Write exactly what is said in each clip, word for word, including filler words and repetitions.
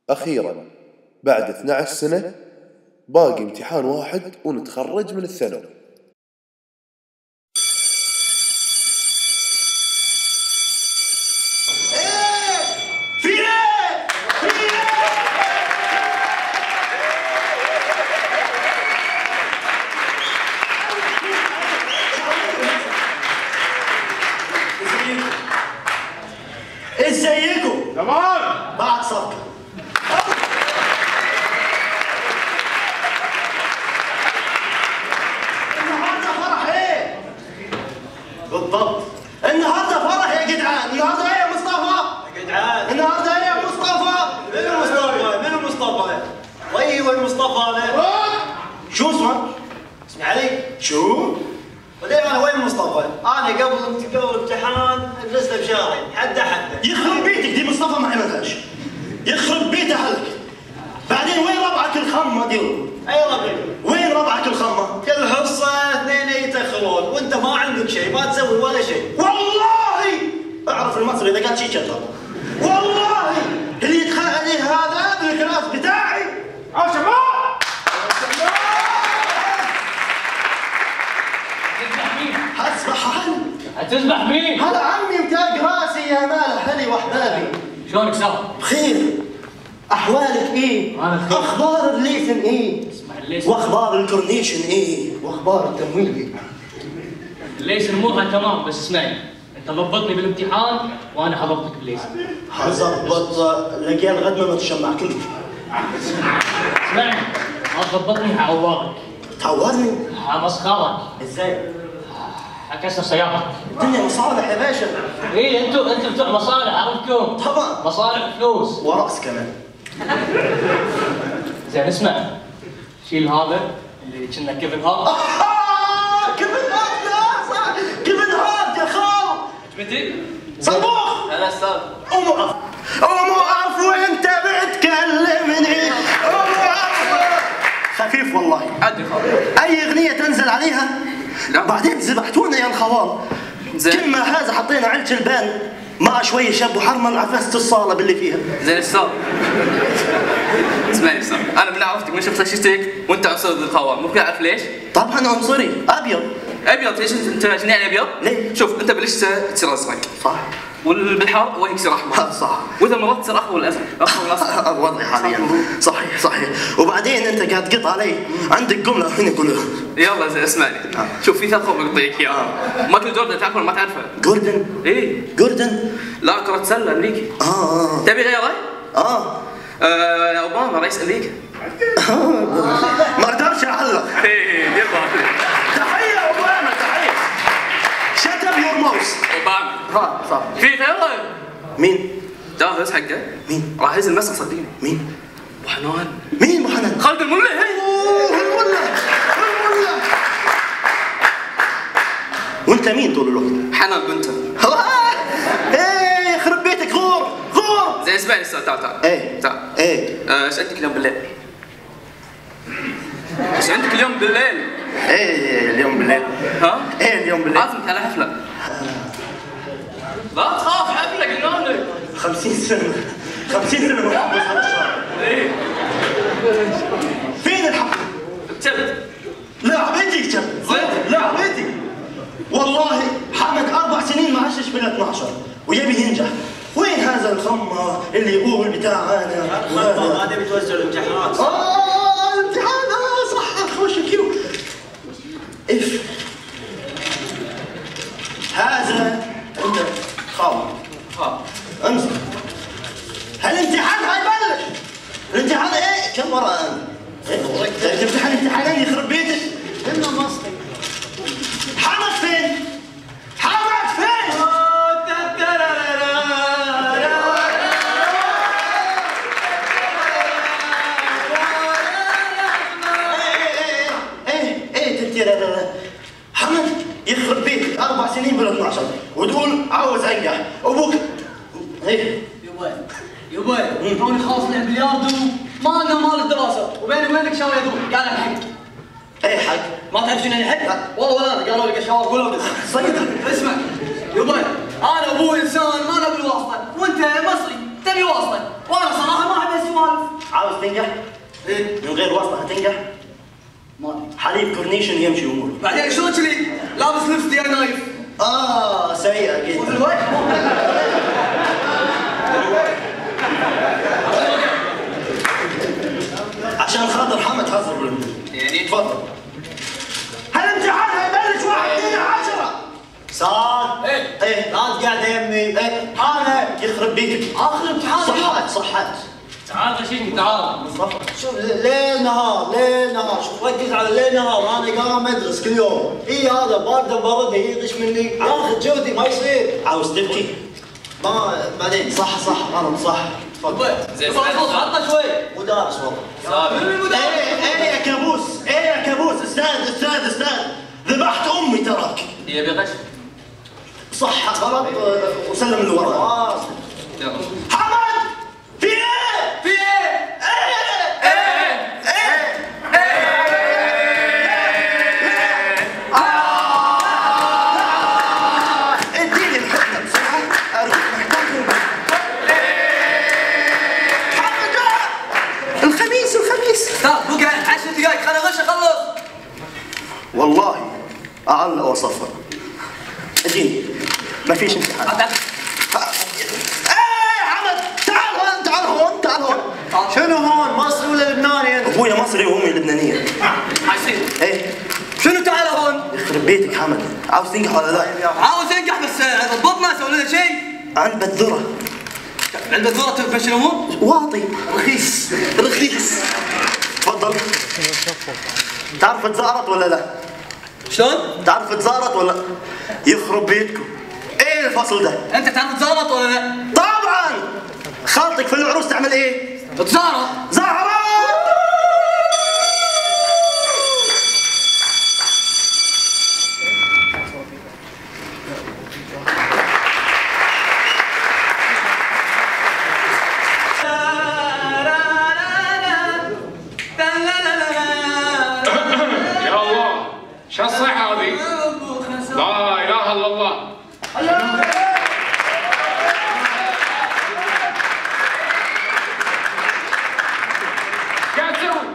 أخيرا بعد اثنتي عشرة سنة باقي امتحان واحد ونتخرج من الثانوي. ازيكم؟ تمام. بعد صفقة. النهارده فرح ايه؟ بالضبط. النهارده فرح يا جدعان، النهارده ايه يا مصطفى؟ يا جدعان. النهارده ايه يا مصطفى؟ من المصطفى؟ من المصطفى؟ ايوه المصطفى هذا. شو اسمه؟ اسمي علي. شو؟ بعدين انا وين مصطفى؟ انا قبل قبل الامتحان جلست بشهرين حده حده. يخرب بيتك دي مصطفى ما عملهاش. يخرب بيت اهلك. بعدين وين ربعك الخمه دي؟ اي ربعي؟ وين ربعك الخمه؟ كل حصه اثنين يتاخرون وانت ما عندك شيء ما تسوي ولا شيء. والله اعرف المصري اذا قال شيء كذاب. والله اللي يتخانق عليه هذا بالكلاس بتاعي. يا شباب هسبح هل هتسبح مين؟ هذا عمي متاج راسي يا مال اهلي واحبابي. شلونك سوا؟ بخير. احوالك ايه؟ أنا بخير. اخبار الليثن ايه؟ اسمع الليسن. واخبار الكورنيشن ايه؟ واخبار التمويل ايه؟ الليسن امورها تمام بس اسمعني، انت ضبطني بالامتحان وانا حضبطك بالليسن. حظبط لقيان غد ما تشمع كله. اسمعني، ما تضبطني حعورك. تعورني؟ حمسخرك. ازاي؟ حكسر سيارتك. الدنيا مصالح يا باشا. ايه انتوا انتوا بتوع مصالح عرفتكم؟ طبعا. مصالح فلوس. ورأس كمان. زين اسمع، شيل هذا اللي كنا كيفن هارت. آه، كيفن هارت لا صح، كيفن هارت يا خال. متى؟ صبوخ. انا استاذ. قوم اقف. قوم اقف وانت بتكلمني. قوم اقف. خفيف والله. عدي خالص. اي اغنيه تنزل عليها لا. بعدين ذبحتونا يا الخوال. زين. كل ما هذا حطينا علة البان مع شويه شاب وحرمل عفست الصاله باللي فيها. زين استاذ اسمعني استاذ، انا من عرفتك من شفت شفتك وانت عنصري ضد الخوان، ممكن اعرف ليش؟ طبعا عنصري ابيض. ابيض ليش انت جنين ابيض؟ ليه؟ شوف انت بالشتاء تصير ازرق صح. والبالحر وجهك يصير احمر. صح. واذا مرضت تصير اخضر والازرق، اخضر والاصفر. وضعي حاليا صحيح صحيح. وبعدين انت قاعد تقط علي، عندك جمله هنا كلها. يلا زين اسمعني، شوف في ثلاث طرق بقطيك اياها. مايكل جوردن تعرفه ولا ما تعرفه؟ جوردن. ايه جوردن. لا كرة سلة امريكي. اه اه تبي غيره؟ اه آه، اوباما رئيس امريكا. ما اقدرش اعلق. ايه دير بالك. تحيه اوباما تحيه. شت اب يور ماوس. اوباما. ها صح. في غيره؟ مين؟ جاهز حقه؟ مين؟ راح ينزل مسرح صدقني. مين؟ ابو حنان. مين ابو حنان؟ خالد الملا. اوه الملا الملا. وانت مين طول الوقت؟ حنان بنته. ايه يخرب بيتك غور غور. زين اسمعني استاذ، تعال تعال. ايه تعال. ايه آه، ايش عندك اليوم بالليل؟ ايش عندك اليوم بالليل؟ ايه اليوم بالليل. ها؟ ايه اليوم بالليل. عازمك على حفلة. لا تخاف حفلة قلنا لك. خمسين سنة خمسين سنة محبس على الشارع. ايه. فين الحفلة؟ كبد. لعبتي كبد. زين. لعبتي. والله حمد أربع سنين ما عشش بال اثني عشر ويبي ينجح. وين هذا الخمة اللي يقول بتاع أنا هذا هذا بتوزع الامتحانات. آه الامتحان آه صح خوش كيو. إف هذا أنت خاوي. ها. امسك. هالامتحان هيبلش. الامتحان ايه؟ كم مرة انا؟ إيه؟ تمتحن امتحانين يخرب بيتك؟ كنا مصري. حمد فين؟ حمد فين؟ ايه ايه ايه حمد يخرب بيتك اربع سنين بال اثني عشر وتقول عاوز انجح ابوك ايه يبا يبا توني خلاص لعب بلياردو ما لنا مال الدراسه وبيني وبينك شاوي يدور قال الحق. اي حق؟ ما تعرف شنو الحق؟ والله ولا انا قالوا لك شاور قولوا بس. صدق اسمع يبا انا ابوي انسان ما له بالواسطه وانت مصري تبي واسطه وانا صراحه ما احب السوالف. عاوز تنجح؟ ايه؟ من غير واسطه هتنجح؟ ما حليب كورنيشن يمشي امورك. بعدين شلون كذي؟ لابس لبس دي اي نايف. اه سيئه جدا. وفي الوجه عشان خاطر حمد حضر يعني تفضل. هالامتحان هيبلش واحد اثنين عشرة. سعد ايه؟ ايه لا تقعد يمي. ايه حاله يخرب بيتك. اخر امتحان صحات صحات. تعال غششني تعال. شوف ليل نهار ليل نهار شوف ركز على ليل نهار انا قام ادرس كل يوم. اي هذا بارده برد يغش مني ياخذ جهدي ما يصير. عاوز تبكي؟ ما بعدين صح صح غلط صح. تفضل. زين خلاص عطنا شوي. مو دارس والله. من المدرس؟ ايه ايه يا كابوس ايه يا كابوس استاذ استاذ استاذ ذبحت امي تراك. يبي غش. صح غلط وسلم اللي وراه. يلا. حمد في ايه؟ في ايه؟ ايه ايه ايه اديني الحته بسرعه اروح محتاج. حمد الخميس الخميس. استاذ بقى عشر دقائق خليني اغش اخلص. والله اعلى وصفر. اديني ما فيش امتحان. ايه حمد تعال هون تعال هون تعال هون. شنو هون مصري ولا لبناني انت؟ ابويا مصري وامي لبنانيه. حسين ايه شنو تعال هون؟ يخرب بيتك حمد عاوز تنجح ولا لا؟ عاوز انجح بس ضبطنا اسوي لنا شيء. عند بذره. عند الدورة تمشي الامور؟ واطي رخيص رخيص. تفضل. تعرف تزارط ولا لا؟ شلون؟ تعرف تزارط ولا؟ يخرب بيتكم. ايه الفصل ده؟ انت تعرف تزارط ولا لا؟ طبعا. خالتك في العروس تعمل ايه؟ تزارط. زهرة. يا الله شو الصيحة هذه؟ لا إله إلا الله. قاعد تسوي؟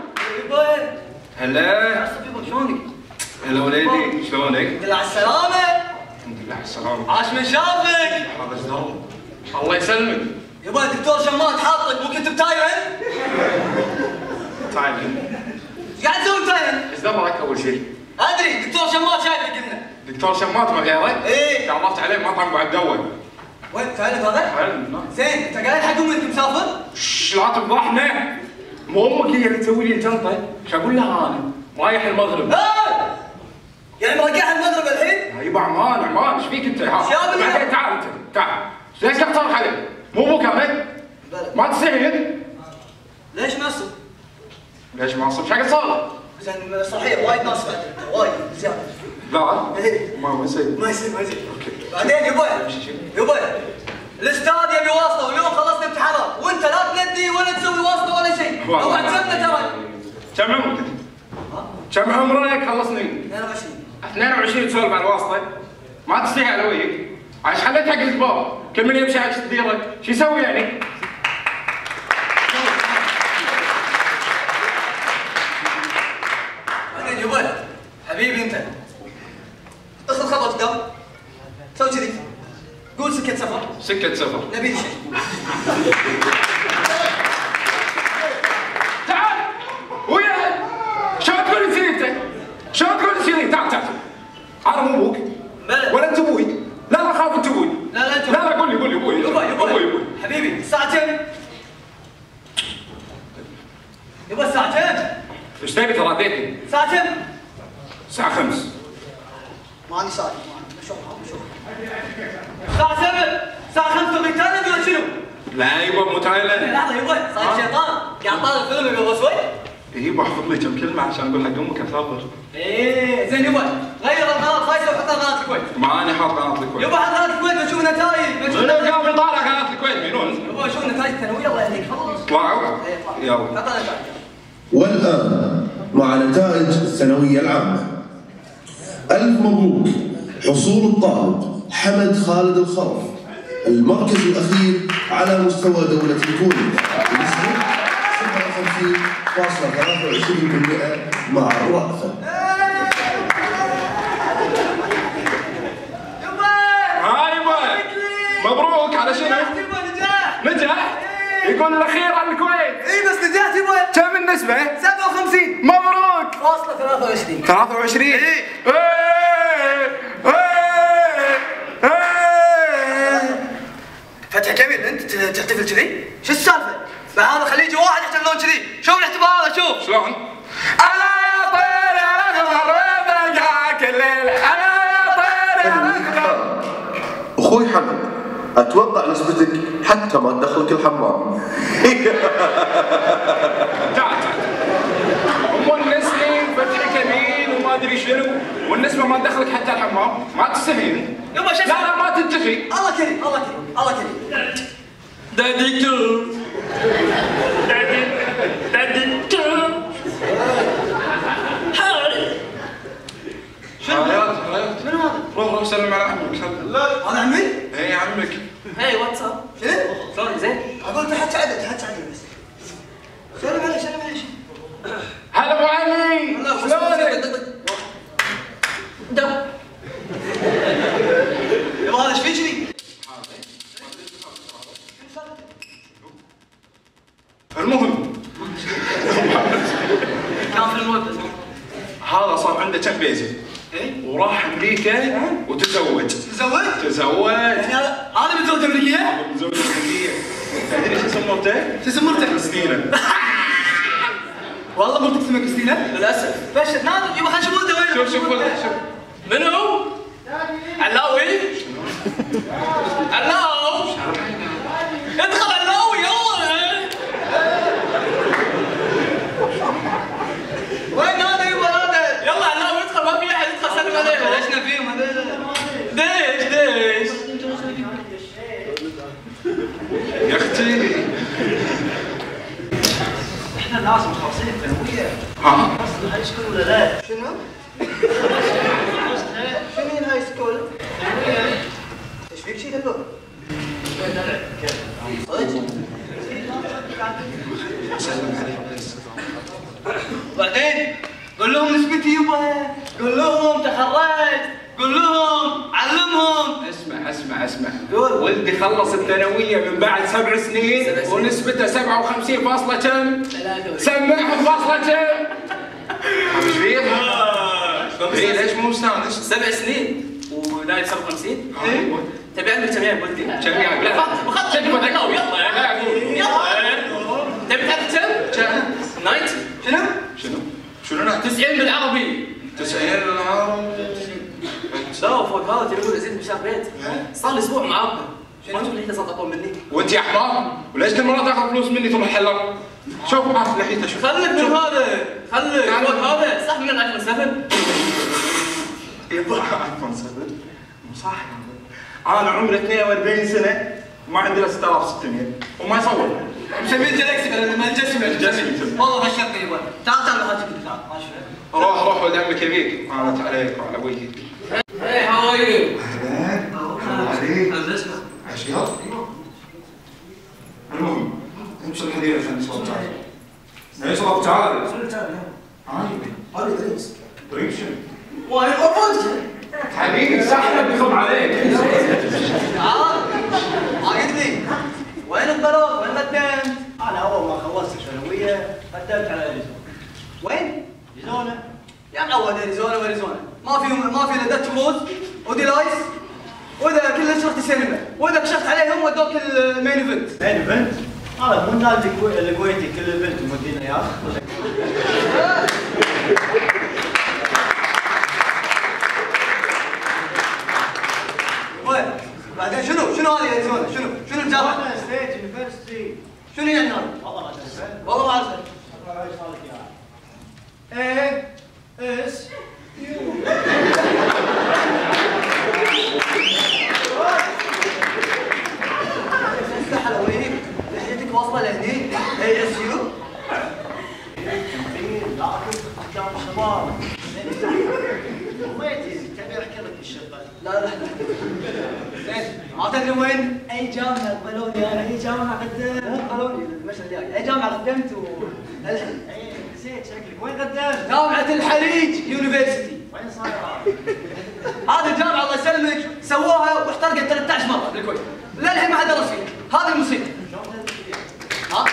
هلا شلونك؟ هلا وليدي شلونك؟ الحمد لله على السلامة. الحمد لله على السلامة. عاش من شافك. هذا الدرب. الله يسلمك. يبا الدكتور شمات حاطك مو كنت بتايرن؟ تعال ايش قاعد تسوي بتايرن؟ ايش دبرك اول شيء؟ ادري دكتور شمات شايفك قلنا. دكتور شمات ما غيره؟ ايه. تعرفت عليه مطعم بعد دول. وين تعرف هذا؟ تعال زين انت قاعد حق امك مسافر؟ شش لا تفضحنا. مو امك هي اللي تسوي لي الجنطه، شو اقول لها انا؟ رايح المغرب. ايه يعني مرقعها المغرب الحين؟ يبا عمان عمان ايش فيك انت؟ ها شاب اللي- بعدين تعال انت تعال. ليش قاعد تصرخ عليه؟ مو ابوك هذا؟ ما تستحي. ليش معصب؟ ليش معصب؟ ايش قاعد تصرخ؟ زين صحيح وايد ناس بعد وايد زياده. لا إيه. ما ما يصير. ما يصير ما يصير. بعدين يبا يبا الاستاذ يبي واسطه واليوم خلصنا امتحانات وانت لا تندي ولا تسوي واسطه ولا شيء. لو عزمنا ترى. كم عمرك؟ كم عمرك خلصني؟ اثنين وعشرين. اثنين وعشرين تسولف عن الواسطه؟ ما تستحي على وجهك. عايش حليت حق الكبار، كل من يمشي عايش تديره، شو يسوي يعني؟ بعدين يبا حبيبي انت اخذ خطوه قدام سوي كذي قول سكه سفر. سكة سفر. نبي لي شيء. تعال ويا شو تقول لي انت؟ شو تقول لي تعال تعال. انا مو ابوك بلى. ولا انت ابوي. لا لا خاف انت ابوي. لا لا انت لا لا قول لي قول لي ابوي. يبا يبا ابوي ابوي. حبيبي الساعة كم؟ يبا الساعة كم؟ ايش تبي ترى اديتني؟ الساعة كم؟ الساعة خمس. ماني ساعة شوف شوف الساعة سبع الساعة خمسة تبغي تايلاند ولا شنو؟ لا يبا مو تايلاند. لحظة يبا صار شيطان قاعد طالع فيلم قبل شوي؟ يبا احفظ لي كم كلمة عشان اقول حق امك اسافر. ايه زين يبا غير القناة خايسة وحط قناة الكويت. ماني حاط قناة الكويت. يبا حط قناة الكويت بنشوف نتائج بنشوف منو نتائج. قام يطالع قناة الكويت مينون؟ يبا شوف نتائج الثانوية الله يهديك خلاص. طلعوا يلا. حط نتائج. والآن مع نتائج الثانوية العامة. ألف مبروك حصول الطالب حمد خالد الخرف المركز الأخير على مستوى دولة تونس بنسبة سبعة وخمسين فاصلة ثلاثة وعشرين بالمئة مع الرأفة. مبروك على شنو؟ نجاح نجاح يقول الاخير على الكويت. اي بس نجحت يبا. كم النسبة؟ سبعة وخمسين. مبروك. فاصلة ثلاثة وعشرين. ثلاثة وعشرين؟ اي. فتحي كبير انت تحتفل كذي؟ شو السالفة؟ هذا خليجي واحد يحتفلون كذي، شوف الاحتفال هذا شوف. شلون؟ انا يا طير يا الاخضر وبلقاك الليل، انا يا طير يا الاخضر. اخوي حمد اتوقع نسبتك حتى ما تدخلك الحمام. تعال تعال. ام النسمة فتحي كبير وما ادري شنو، والنسمة ما تدخلك حتى الحمام، ما تستهين. يبا شو لا لا ما تنتفي. الله كريم الله كريم الله كريم. دكتور دكتور هاي شنو هذا؟ شنو هذا؟ روح روح سلم على عمك سلم. لا هذا عمي؟ اي عمك. هاي واتساب شنو؟ شلون زين؟ اقول تحت سعدك تحت سعدك بس. سلم عليه سلم عليه. هلا ابو علي. شلونك؟ دب يبا هذا ايش فيه كذي؟ المهم كان في المدرسة هذا صار عنده كم بيزه اي وراح امريكا وتزوج. تزوج؟ تزوج. يعني هذا هذا متزوج امريكيه؟ متزوج امريكيه. تدري شو اسم مرته؟ شو اسم مرته؟ كريستينا. والله مرتك اسمها كريستينا؟ للأسف. بشر نادر يبا خلينا نشوف مرته وين. شوف شوف شوف. منو؟ علاوي؟ علاو؟ ادخل علاوي يلا. وين هذا يبا هذا؟ يلا علاوي ادخل ما في احد يدخل سلم عليه. ليشنا فيهم هذول. ديش ديش. يا اختي. احنا ناس مخلصين الثانويه. ها. قصد الهاي سكول ولا لا؟ شنو؟ قصدها شنو هي الهاي سكول؟ ثانويه. ايش فيك شي دلوك؟ بعدين قول لهم نسبتي يبا، قول لهم تخرجت، قول لهم علمهم. اسمع اسمع اسمع. قول. ولدي خلص الثانويه من بعد سبع سنين سبع سنين. ونسبته سبعة وخمسين فاصلة كم؟ سمعهم فاصلة كم؟ ايش فيه؟ ايه ليش مو مستانس؟ سبع سنين ونايل سبعة وخمسين. ايوه. تبي عندك كم يا ولدي؟ كم يعني؟ لا بخط شكل ما يلا يلا. تبي تعرف كم؟ كم؟ نايت شنو؟ شنو؟ شنو نحن؟ تسعين بالعربي. تسعين بالعربي. لا وفوق هذا تقول عزيز مشاف بيت صار لي اسبوع معاكم. ما تشوف لحيته صارت اطول مني. وانت يا حمار وليش كل مره تاخذ فلوس مني تروح حلق؟ شوف عارف لحيته شوف. خليك من هذا خليك فوق هذا صح من الايفون سبعة. يبا ايفون سبعة مو صح. انا عمري اثنين وأربعين سنه وما عندي الا ستة آلاف وستمية وما يصور. مسميه جلاكسي ما الجسم جسم. والله بشرتني يبا. تعال تعال هاتي تعال ماشي. روح روح ولد عمك يبيك. عانت عليك وعلى ابويك. Hey, how are you? عليك. هندسة. عشيات؟ المهم امشي الحديقه عشان صوت تعالي. ايش صوت تعالي؟ شنو تعال؟ عادي. هذه درينكس. درينك شنو؟ وانا افوت. حبيبي سحب بيخم عليك. تعال ما قلت لي وين الطلب؟ وين قدمت؟ انا اول ما خلصت الثانويه قدمت على اريزونا. وين؟ اريزونا. يا معود اريزونا واريزونا ما في ما في الا داتش موز ودي لايس واذا كلش رحت السينما واذا كشفت عليهم ودوك المين ايفنت. مين ايفنت؟ هذا مو النادي الكويتي كل ايفنت مودينا اياه. وين؟ بعدين شنو؟ شنو هذه اريزونا؟ شنو؟ شنو الجامعه؟ انا ستيت يونيفرستي. شنو يعني هذا؟ والله ما تعرفه. والله ما اعرفه. ايش صار لك اياها؟ ايه اس يو. افتح الاولاني لحيتك واصله لهني اي اس يو. تمثيل لكن احكام الشباب. وميتي تبي احكي لك الشباب. لا لا زين ما تدري وين؟ اي جامعه قبلوني انا اي جامعه قدمت مو قالوني المشهد الجاي، اي جامعه قدمت و الحين اي نسيت شكلك وين قدمت؟ جامعه الحريج يونيفرسيتي. وين صاير؟ هذه الجامعه الله يسلمك سووها واحترقت ثلاثة عشر مره بالكويت، للحين ما حد درس فيها، هذه المصيبه. ها؟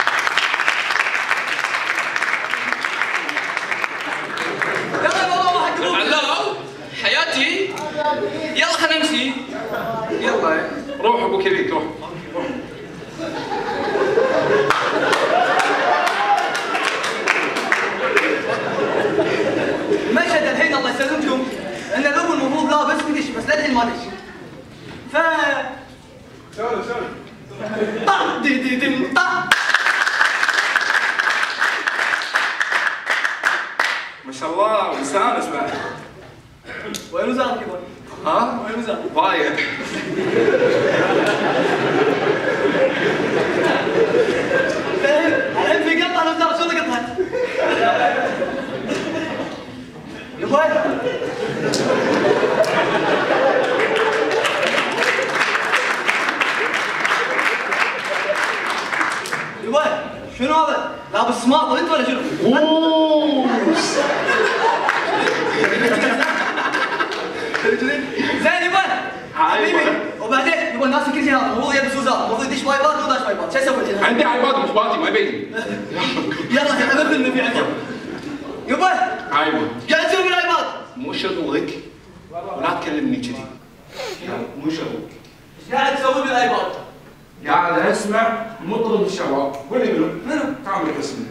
يلا والله واحد يقول علو حياتي يلا خلينا نمشي. يلا روح ابو كريم روح. مشهد الحين الله يسلمكم ان الابو المفروض لابس مدش بس للحين ما دش. ف سولف سولف. طا دي دي دي طا. ما شاء الله مستانس بعد. وين وزارك يبون؟ ها؟ وين وزارك؟ ضايع. الحين في قطعه الوزاره شو اللي قطعت؟ يبا يبا شنو هذا؟ لابس سماط انت ولا شنو؟ زين يبا حبيبي وبعدين يبا الناس كل شيء هذا المفروض يلبس وزاره، المفروض يدش بايبات مو داش بايبات، شو اسوي؟ عندي عباد مش بادي ما يبيني. يلا يا حبيبي النبي عجب. يبا ايوه قاعد تسوي بالايباد؟ مو شغلك ولا تكلمني كذي. مو شغلك. ايش قاعد تسوي بالايباد؟ قاعد اسمع مطرب الشباب. قول لي منو؟ منو؟ تعال لك اسمي.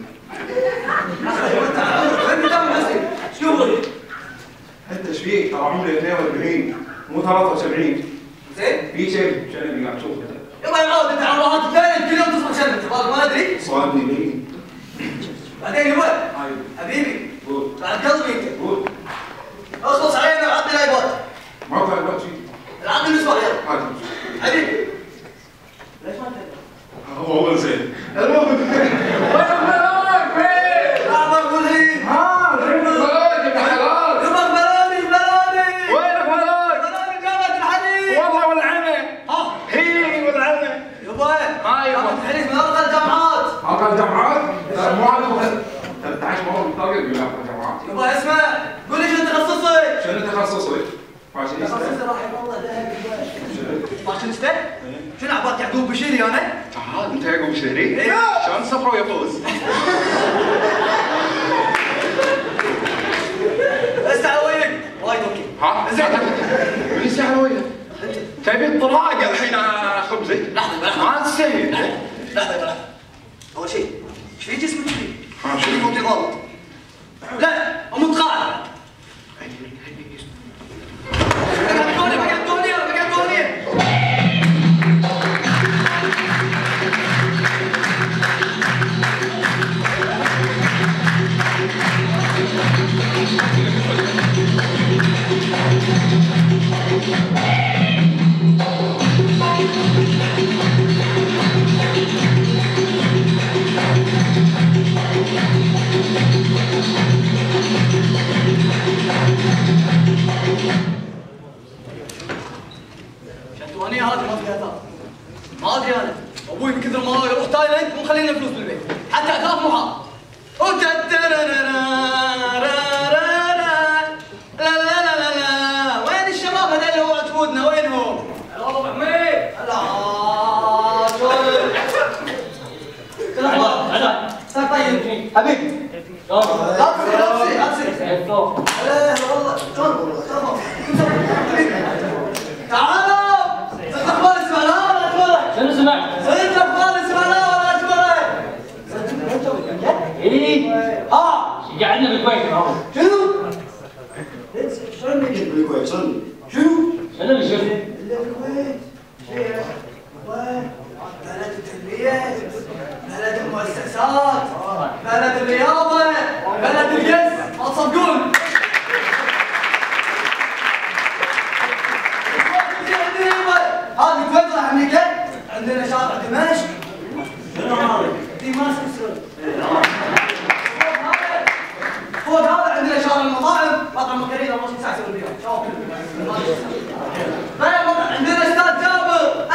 انت تعمل نفسك شو هو؟ انت ايش فيك؟ ترى عمري اثنين وأربعين مو ثلاثة وسبعين. زين؟ في شيء شنو قاعد تشوفه؟ يلا يا معود انت على راحتك ثاني كل يوم تصبح شربت ما ادري. صادني ليه؟ بعدين يبا ايوه حبيبي قول بعد قلبي انت قول. اخلص علينا وعطني الايباد. ما فاهم ما شيء. عطني المصباح يلا هذا حبيبي. ليش ما تكلم؟ هو اول زين. المهم وين ملاك فين؟ لحظه قول لي. ها وين ملاك يا حلال؟ يبا بلوني بلوني. وينك ملاك؟ بلوني جامعه الحديد. والله والعنى. ها هي والعنى. يبا ها يبا. جامعه الحديد من افضل الجامعات. أقل جامعات؟ مو هذا ثلاثة عشر مرة بالطاقة يقول لك جامعات. يبا اسمع قول لي شو تخصصك؟ شنو تخصصك؟ فاشينيستا؟ تخصصي راح يطلع ذهب فاشينيستا؟ شنو عبالك يعقوب بشيري انا؟ تعال انت يعقوب شهري؟ ايه شلون صفرا ويفوز؟ استعى وياك وايد اوكي. ها؟ زين. من يستاهل وياك؟ تبي الطلاقة الحين خبزك؟ لحظة لحظة ما تستاهل. لحظة لحظة أول شيء ايش في جسمك فيه؟ ها شنو؟ صوتي غلط لا متقاعد. بقعد كوني بقعد كوني بقعد كوني. شنطوانية هذه ما فيها اثاث. ما ادري انا ابوي من كثر ما يروح تايلاند مو مخلينا فلوس بالبيت حتى اثاث مو حاط. وين الشباب هذول اللي هو عتمودنا وينهم؟ هلا ابو حميد. هلا شلون؟ هلا صار طيب حبيبي. لا تصير لا تصير لا تصير. لا والله شلون؟ تعالوا صدق اخبار اسمعنا ولا اتمرن؟ شنو سمعت؟ صدق اخبار اسمعنا ولا اتمرن؟ ايه اه قعدنا بالكويت اهو. شنو؟ شلون نجي بالكويت شلون؟ شنو؟ شنو اللي شفت؟ اللي بالكويت شيء وين؟ بلد التربية، بلد المؤسسات، بلد الرياضة، بلد الجس، ما تصدقون. هذه الكويت راح امريكا عندنا شارع دمشق. شنو هذا؟ دمشق فوق هذا عندنا شارع المطاعم، مطعم مكرينا ما تسع سوي فيها، شوف. عندنا استاذ جابر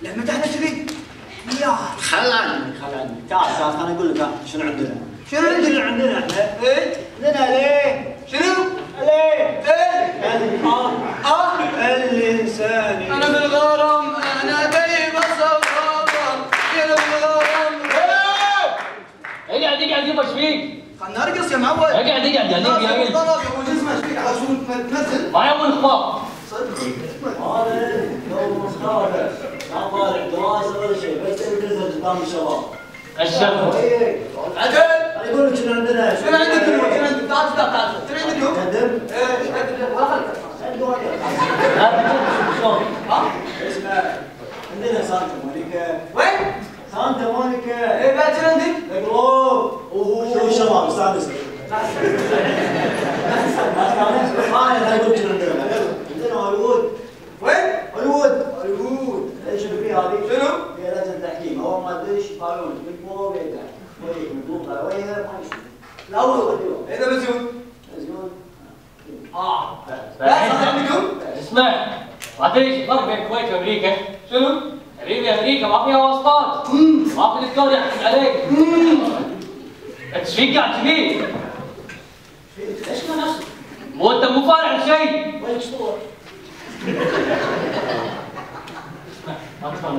لما تحت كذي يا خل عني خل عني تعال تعال خليني اقول لك ها شنو عندنا؟ شنو عندنا؟ عندنا احنا؟ ايه عندنا ليه؟ شنو؟ ليه؟ ايه اه اه الانسان انا في الغرام انا دايب اصغر انا في الغرام اقعد اقعد يبا ايش فيك؟ خلنا نرقص يا معود اقعد اقعد قاعد يا قلت طلب يا ابو جسمه ايش فيك على شو تنزل ما يبون اخبار هذا جو مسخره لا طالع دراسه ولا شيء بس تنزل قدام الشباب الشباب عدل انا اقول لك شنو عندنا شنو عندك اليوم؟ شنو عندك؟ تعال تعال تعال شنو عندك اليوم؟ قدم ايه ايش عندك اليوم؟ لا خليك شلون؟ ها؟ اسمع عندنا سانتا مونيكا وين؟ سانتا مونيكا ايه بعد شنو عندك؟ القلوب وهو الشباب استانس انا اقول لك شنو عندنا عندنا هوليوود وين؟ هوليوود هوليوود ايش اللي فيها هذه؟ شنو؟ فيها لجنه تحكيم اول ما تدش يطالعون من فوق يدك وجهك مضبوط على وجهها ما يشوف الاول غديوه ايه ده مزيون؟ مزيون اه لا صار عندكم؟ اسمع ما تدري ايش الفرق بين الكويت وامريكا؟ شنو؟ حبيبي امريكا ما فيها واسطات ما في دكتور يحكم عليك ايش فيك قاعد كذي؟ ليش ما نفسك؟ مو انت مو فارع شيء وينك صور؟ ما تفهم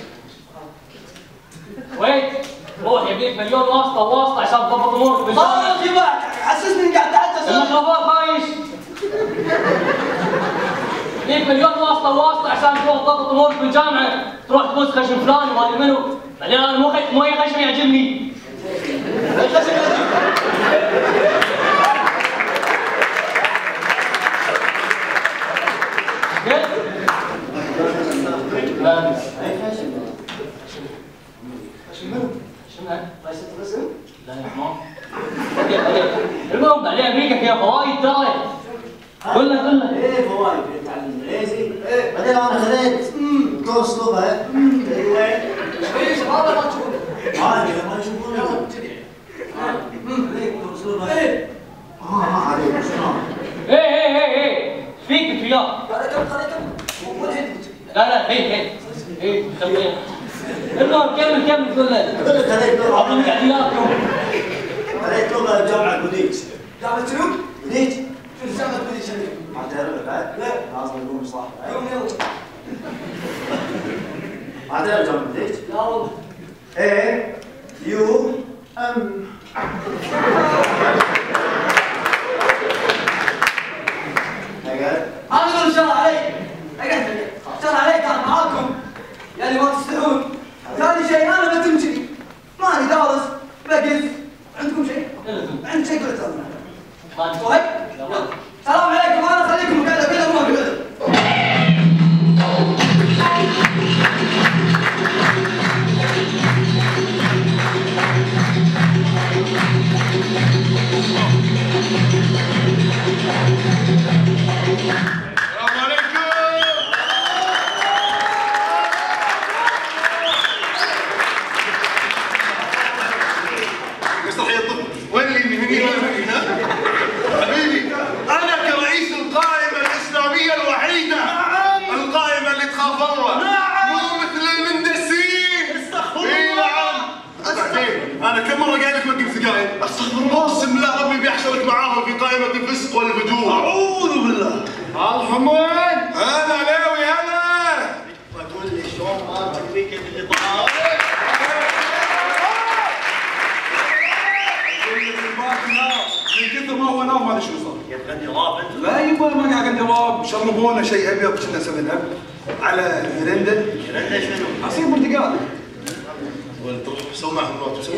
ويت روح يبيك مليون واسطه واسطه عشان تضبط امورك بالجامعه خلاص يبا حسسني قاعد تعجز الميكروفون خايش يبيك مليون واسطه واسطه عشان تروح تضبط امورك بالجامعه تروح تبوس خشم فلان وما منو بعدين انا مو مو اي خشم يعجبني لا لا يا حمار المهم بعدين امريكا فيها فوائد ترى قول لك قول لك ايه فوائد تعلم انجليزي بعدين انا خذيت كورس لغه وين؟ ايش هذا ما تشوفونه عادي ما يشوفون خذيت كورس لغه ايه اه ما عليك شنو؟ ايه ايه ايه ايه فيك انت وياه خليكم خليكم مو الحين لا لا هي هي هي خليها المهم كمل كمل قول لك اقول لك خذيت لغه اعطوني تعديلاتكم خذيت لغه جامعه بوديج جامعة شنو؟ بوديج شنو جامعة بدي شنو؟ ما تعرف بعد؟ لا. لازم نقول صح يوم يلا ما تعرف جامعه بوديج؟ لا والله ايه يو ام اقعد انا اقول شر عليك اقعد شر عليك انا معاكم يعني ما تستحون ثاني شيء انا بتمشي ماني دارس بقف عندكم شيء؟ عندك شيء قلت انا طيب السلام عليكم انا خليكم قاعده كذا ما كذا السلام عليكم. ايش صحيح الطب؟ وين اللي من هنا وين هنا؟ حبيبي انا كرئيس القائمه الاسلاميه الوحيده القائمه اللي تخاف الله مو مثل المندسين استغفر الله نعم بعدين انا كم مره قاعد لك وقف سجاير استغفر الله اقسم بالله ربي بيحشرك معاهم في قائمه الفسق والفجور اعوذ بالله الحمد هلا ليوي هلا تقول لي شلون ما تكفيك اللي طلع من كثر ما هو نام ما ادري شو صار. يبغى راب انت لا يبا ما قاعد راب شربونا شيء ابيض كنا سفن اب على ميرندا. ميرندا شنو؟ عصير برتقال. وين تروح سوي معهم نوت وسوي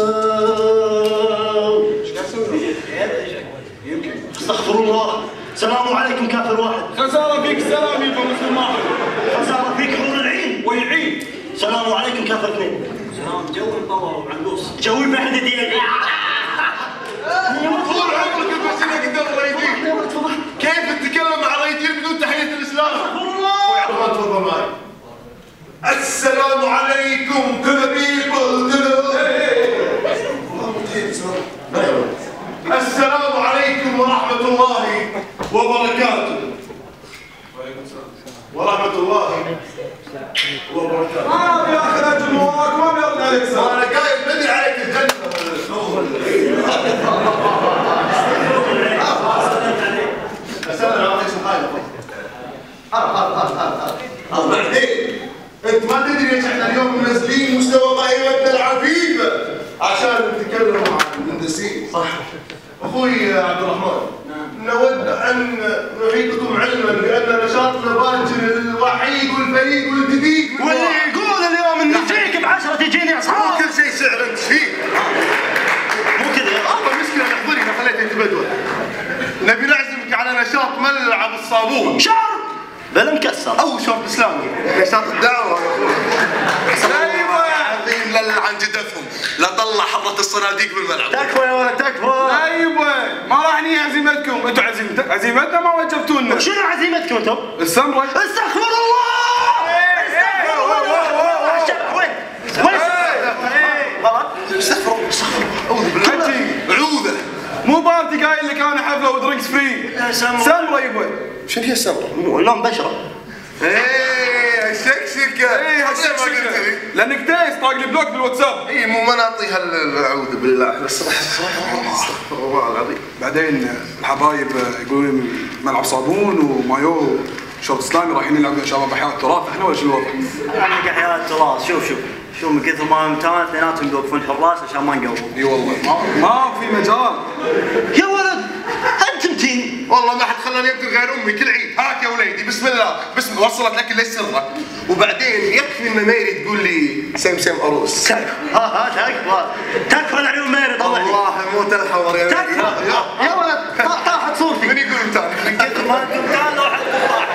ايش قاعد تسوي؟ يمكن. استغفر الله السلام عليكم كافر واحد خساره فيك سلام يبا مسلم واحد. خساره فيك حور العين ويعين. السلام عليكم كافر اثنين سلام جو مطور وعنقوص جوي ما حد يديك طول عمرك تمشينا قدام الريتين كيف تتكلم مع الريتين بدون تحية الإسلام؟ الله تفضل معي السلام عليكم to the people to the السلام عليكم ورحمة الله وبركاته ورحمة الله وبركاته وانا قايل بدري عليك الجنه. بعدين انت ما تدري ليش احنا اليوم منزلين مستوى قائمتنا العفيفه عشان نتكلم عن المهندسين. صح اخوي عبد الرحمن، نود ان نعيدكم علما بان نشاطنا باكر الوحيد والفريد والجديد واللي يقول اليوم ان يجيك بعشرة يجيني اصحاب. مو كل شيء سعر انت فيه. مو كذا والله المشكله نحضري ما خليتك تبدون. نبي نعزمك على نشاط ملعب الصابون. شرط بلا مكسر او شرط اسلامي، نشاط الدعوه. ايوه عظيم لا عن جدتهم، لا طلع حظة الصناديق بالملعب. تكفى يا ولد تكفى. ايوه ما راح نيجي عزيمتكم، انتم عزيمتنا عزيمتنا ما وجبتونا. شنو عزيمتكم انتم؟ السمره. استغفر الله استغفر الله. الشبح وين؟ وين؟ غلط. استغفر الله استغفر الله اعوذ بالله. عوذه مو بارتي قايل لك انا حفله ودرينكس فري. سمره يبا. شنو هي السمره؟ لون بشره. ايه الشكشكه. ايه هالشكشكه لانك دايس طاق لي بلوك بالواتساب. ايه مو مناطي هال اعوذ بالله استغفر الله العظيم. بعدين الحبايب يقولون ملعب صابون ومايو شوط اسلامي رايحين نلعب ان شاء الله بحياه التراث احنا ولا شنو الوضع؟ يعني كحياة التراث. شوف شوف شوف من كثر ما امتان اثنيناتهم يوقفون حراس عشان ما نقوم. اي والله ما, ما في مجال. يا ولد انت متين. والله ما حد خلاني ابدل غير امي كل عيد. هاك يا وليدي بسم الله بسم الله وصلت لك ليش سرك. وبعدين يكفي ان ميري تقول لي سم سم عروس. تكفى ها ها تكفى تكفى العيون ميري طلع لي. والله موت الحمر يا تكفى يا ولد طاحت صورتي. من يقول امتان؟ من كثر ما انت امتان لو حد طاح.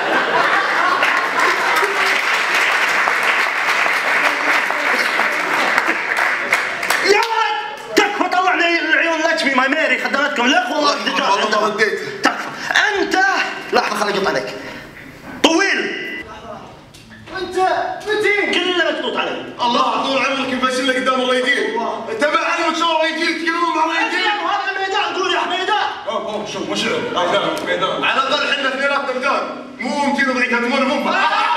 يا ولد تكفى طلع لي العيون لكشمي ماي ميري خدمتكم لك والله والله رديت. تكفى انت. لحظه خليني اقط عليك. طويل انت متين كله مقطوط علي. الله طول عمرك يفشل لك قدام الريدين. تبع علمك شلون الريدين يتكلمون مع الريدين. هذا الميدان قول يا حميدان. اوه اوه شوف مو شعر ميدان ميدان. على الاقل احنا اثنيناتنا ميدان مو ممكن نضيعها تمر بومبا.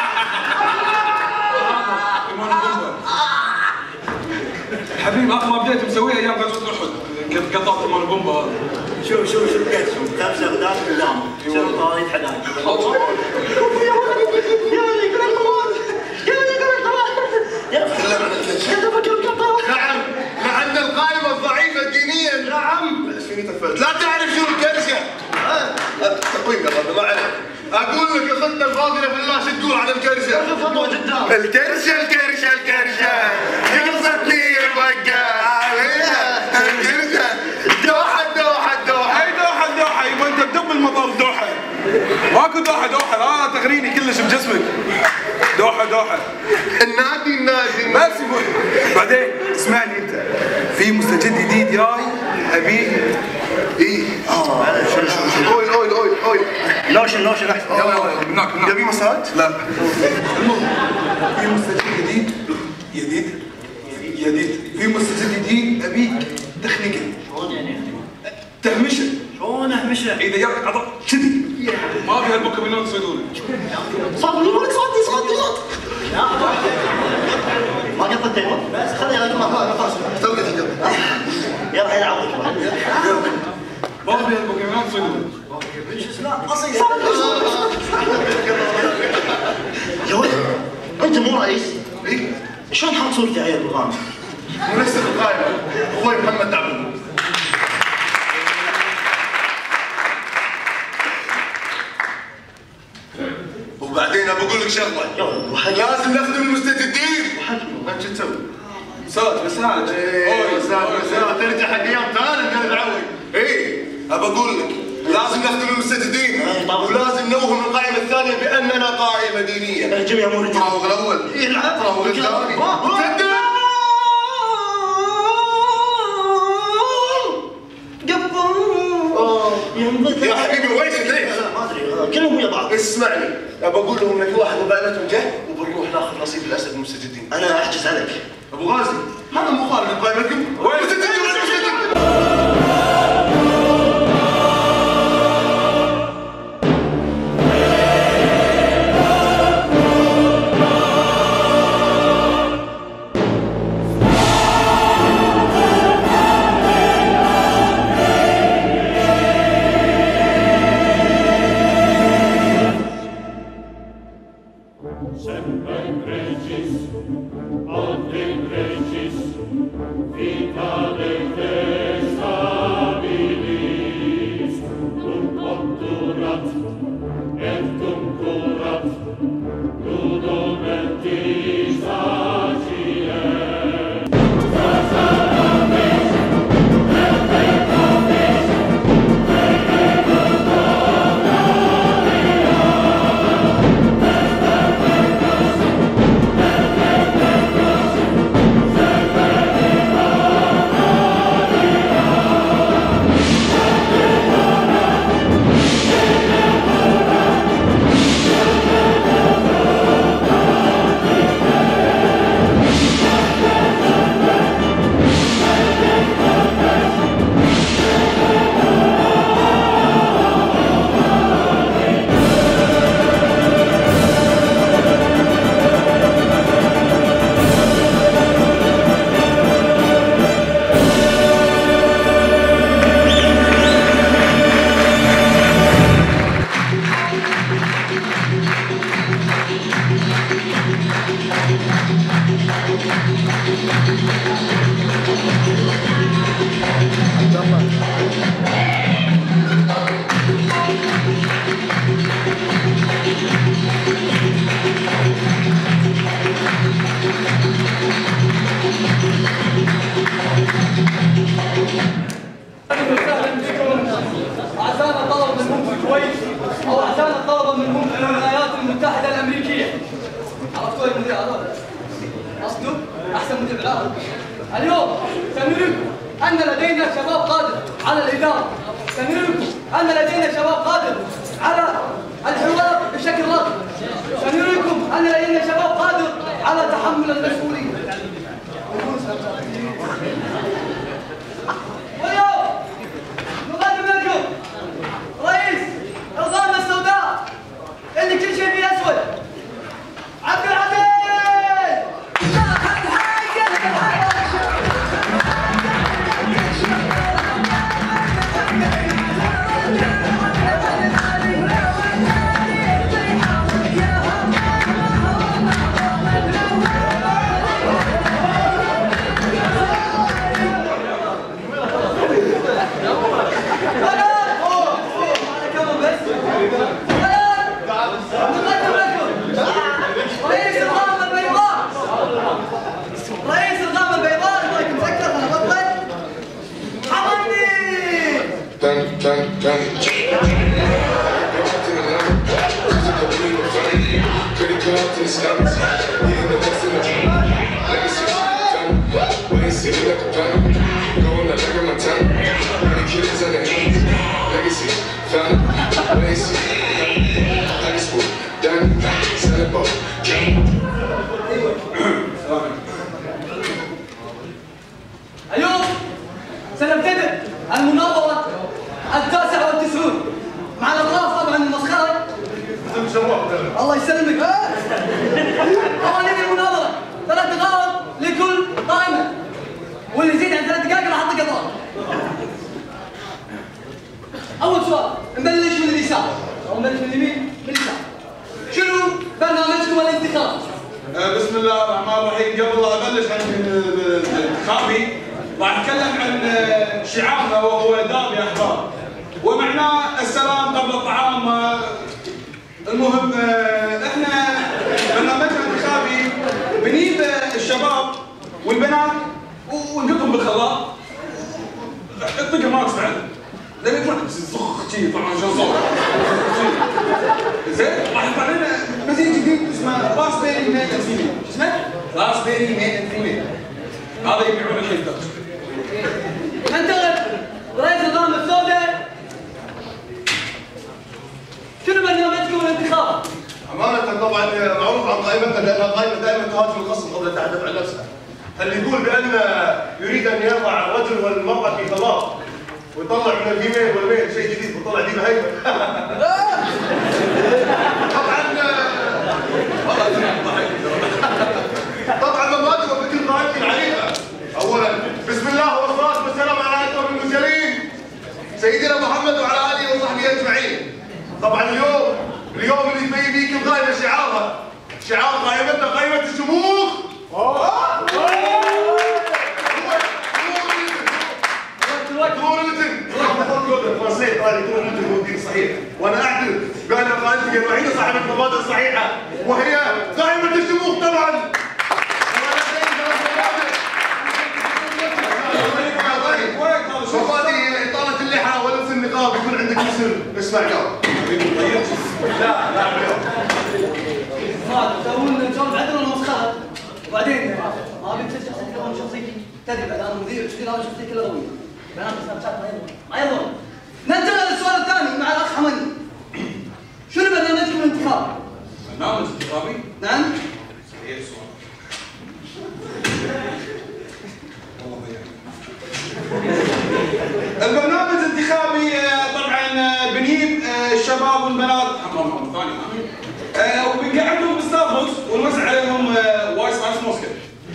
حبيبي اخر ابديت مسويه ايام غزوه احد كيف قطعت المال بومبا هذا. شوف شوف شوف كتشوف خمسة أغداد قدام. شوف طاريد حدايق. يا ولد يا ولد يقول القرآن يا ولد يقول القرآن. يا ولد نعم لأن القائمة الضعيفة دينيا. نعم لا تعرف شو الكرشة. تقويم يا رب ما عليك. أقول لك أخذنا الفاضلة في الله شو تقول على الكرشة؟ خطوة جدا. الكرشة الكرشة الكرشة قصتني البقال عليها الكرشة دوحة دوحة دوحة. اي دوحه دوحه يبا انت بدب المطار دوحه. ماكو دوحه دوحه لا تغريني كلش بجسمك. دوحه دوحه. النادي النادي بس يقول بعدين اسمعني انت في مستجد جديد جاي ابي. اي اه اويل اويل اويل اويل لوشن لوشن احسن. يلا يلا هناك هناك. يبي مساج؟ لا المهم في مستجد جديد جديد جديد في مستجد جديد ابيك تخنقه. شلون يعني؟ تهمشه. شلون اهمشه؟ اذا جاك عضل كذي ما في هالبوكيمونات يصيدونه. صدني ولك صدني صدني صدني. ما قطت تيمون بس خلي لك ما خلاص توقف توقف. يلا حين اعوضك. ما في هالبوكيمونات يصيدونه. يا ولد انت مو رئيس؟ اي شلون حاط صورتي على البرنامج؟ منسق القائمة اخوي محمد تعبون. وبعدين ابى اقول لك شغله. لازم نخدم المستجدين. انت شو تسوي؟ مساج مساج. ايه مساج مساج ترجع حق ايام ثانيه نتعود. ايه ابى اقول لك لازم نخدم المستجدين ولازم نوهم القائمه الثانيه باننا قائمه دينيه. الجميع مورد تراوغ الاول. يلعب تراوغ الثاني. وتقدم. قبل يا حبيبي ويش ليش؟ ما ادري كلهم ويا بعض. اسمعني ابى اقول لهم ان في واحد مباينتهم جه وبنروح ناخذ نصيب الاسد من المستجدين. انا احجز عليك. ابو غازي هذا مو خالد بقائمتكم. وين؟ احسن من الاعلام. اليوم سنريكم ان لدينا شباب قادر على الاداره، سنريكم ان لدينا شباب قادر على الحوار بشكل راقي، سنريكم ان لدينا شباب قادر على تحمل المسؤوليه. واليوم نقدم لكم رئيس الغامة السوداء اللي كل شيء فيه اسود، عبد العزيز. اليوم سنبتدئ المناظرة التاسعة والتسعون مع الأطراف طبعا المسخرة. الله يسلمك. قوانين المناظرة ثلاث دقائق لكل قائمة، واللي يزيد عن ثلاث دقائق راح أعطيه قطار. أول سؤال نبلش من اليسار أو نبلش من اليمين؟ من اليسار. شنو برنامجكم الانتخابي؟ بسم الله الرحمن الرحيم. قبل لا ابلش عن الانتخابي راح اتكلم عن شعارنا وهو دار يا احباب، ومعناه السلام قبل الطعام. المهم احنا برنامجنا الانتخابي بنجيب الشباب والبنات ونقطهم بالخلاط، اطق ماركس بعد لين يطلع زخ شي طبعا شو صوت زين. راح يطلع لنا مزيج جديد اسمه راسبيري ميل اند فيميل. شو اسمه؟ راسبيري ميل اند فيميل. هذا يبيعون الحين. ننتقل رئيس الغامة السوداء. شنو برنامجكم الانتخابي؟ أمانة طبعا معروف عن قائمتنا لأنها قائمة دائما تهاجم الخصم قبل التحدث عن نفسها. اللي يقول بأن يريد أن يضع الرجل والمرأة في فضاء ويطلع من الفيميل والميل شيء جديد ويطلع دي بهيبة. طبعا طبعا مبادئ وفكر قائمتي العريقة. أولا بسم الله والصلاة والسلام على أشرف المرسلين سيدنا محمد وعلى آله وصحبه أجمعين. طبعا اليوم اليوم اللي تبين فيك القائمة شعارها شعار قائمتنا قائمة الشموخ. صحيح، وانا اعترف بان قائمتي الوحيده صاحبه المبادئ الصحيحه وهي قائمه الشموخ طبعا. مبادئ هي اطاله اللحى ولبس النقاب يكون عندك جسر. اسمع جواب. لا لا ما تسوون جواب عدل ولا مسخره؟ وبعدين ما ابي تسجل كلام شخصيتي، تدري بعد انا مدير تشتري انا شخصيتي كلها ضويه. بنات سناب شات ما يضر ما يضر. ننتقل للسؤال الثاني مع الاخ حمني. شنو برنامجكم الانتخابي؟ برنامج انتخابي؟ نعم. صحيح السؤال. البرنامج الانتخابي طبعا بنجيب الشباب والبنات حمام ثاني وبنقعدهم بستاربكس ونوزع عليهم وايس ايس موسكت.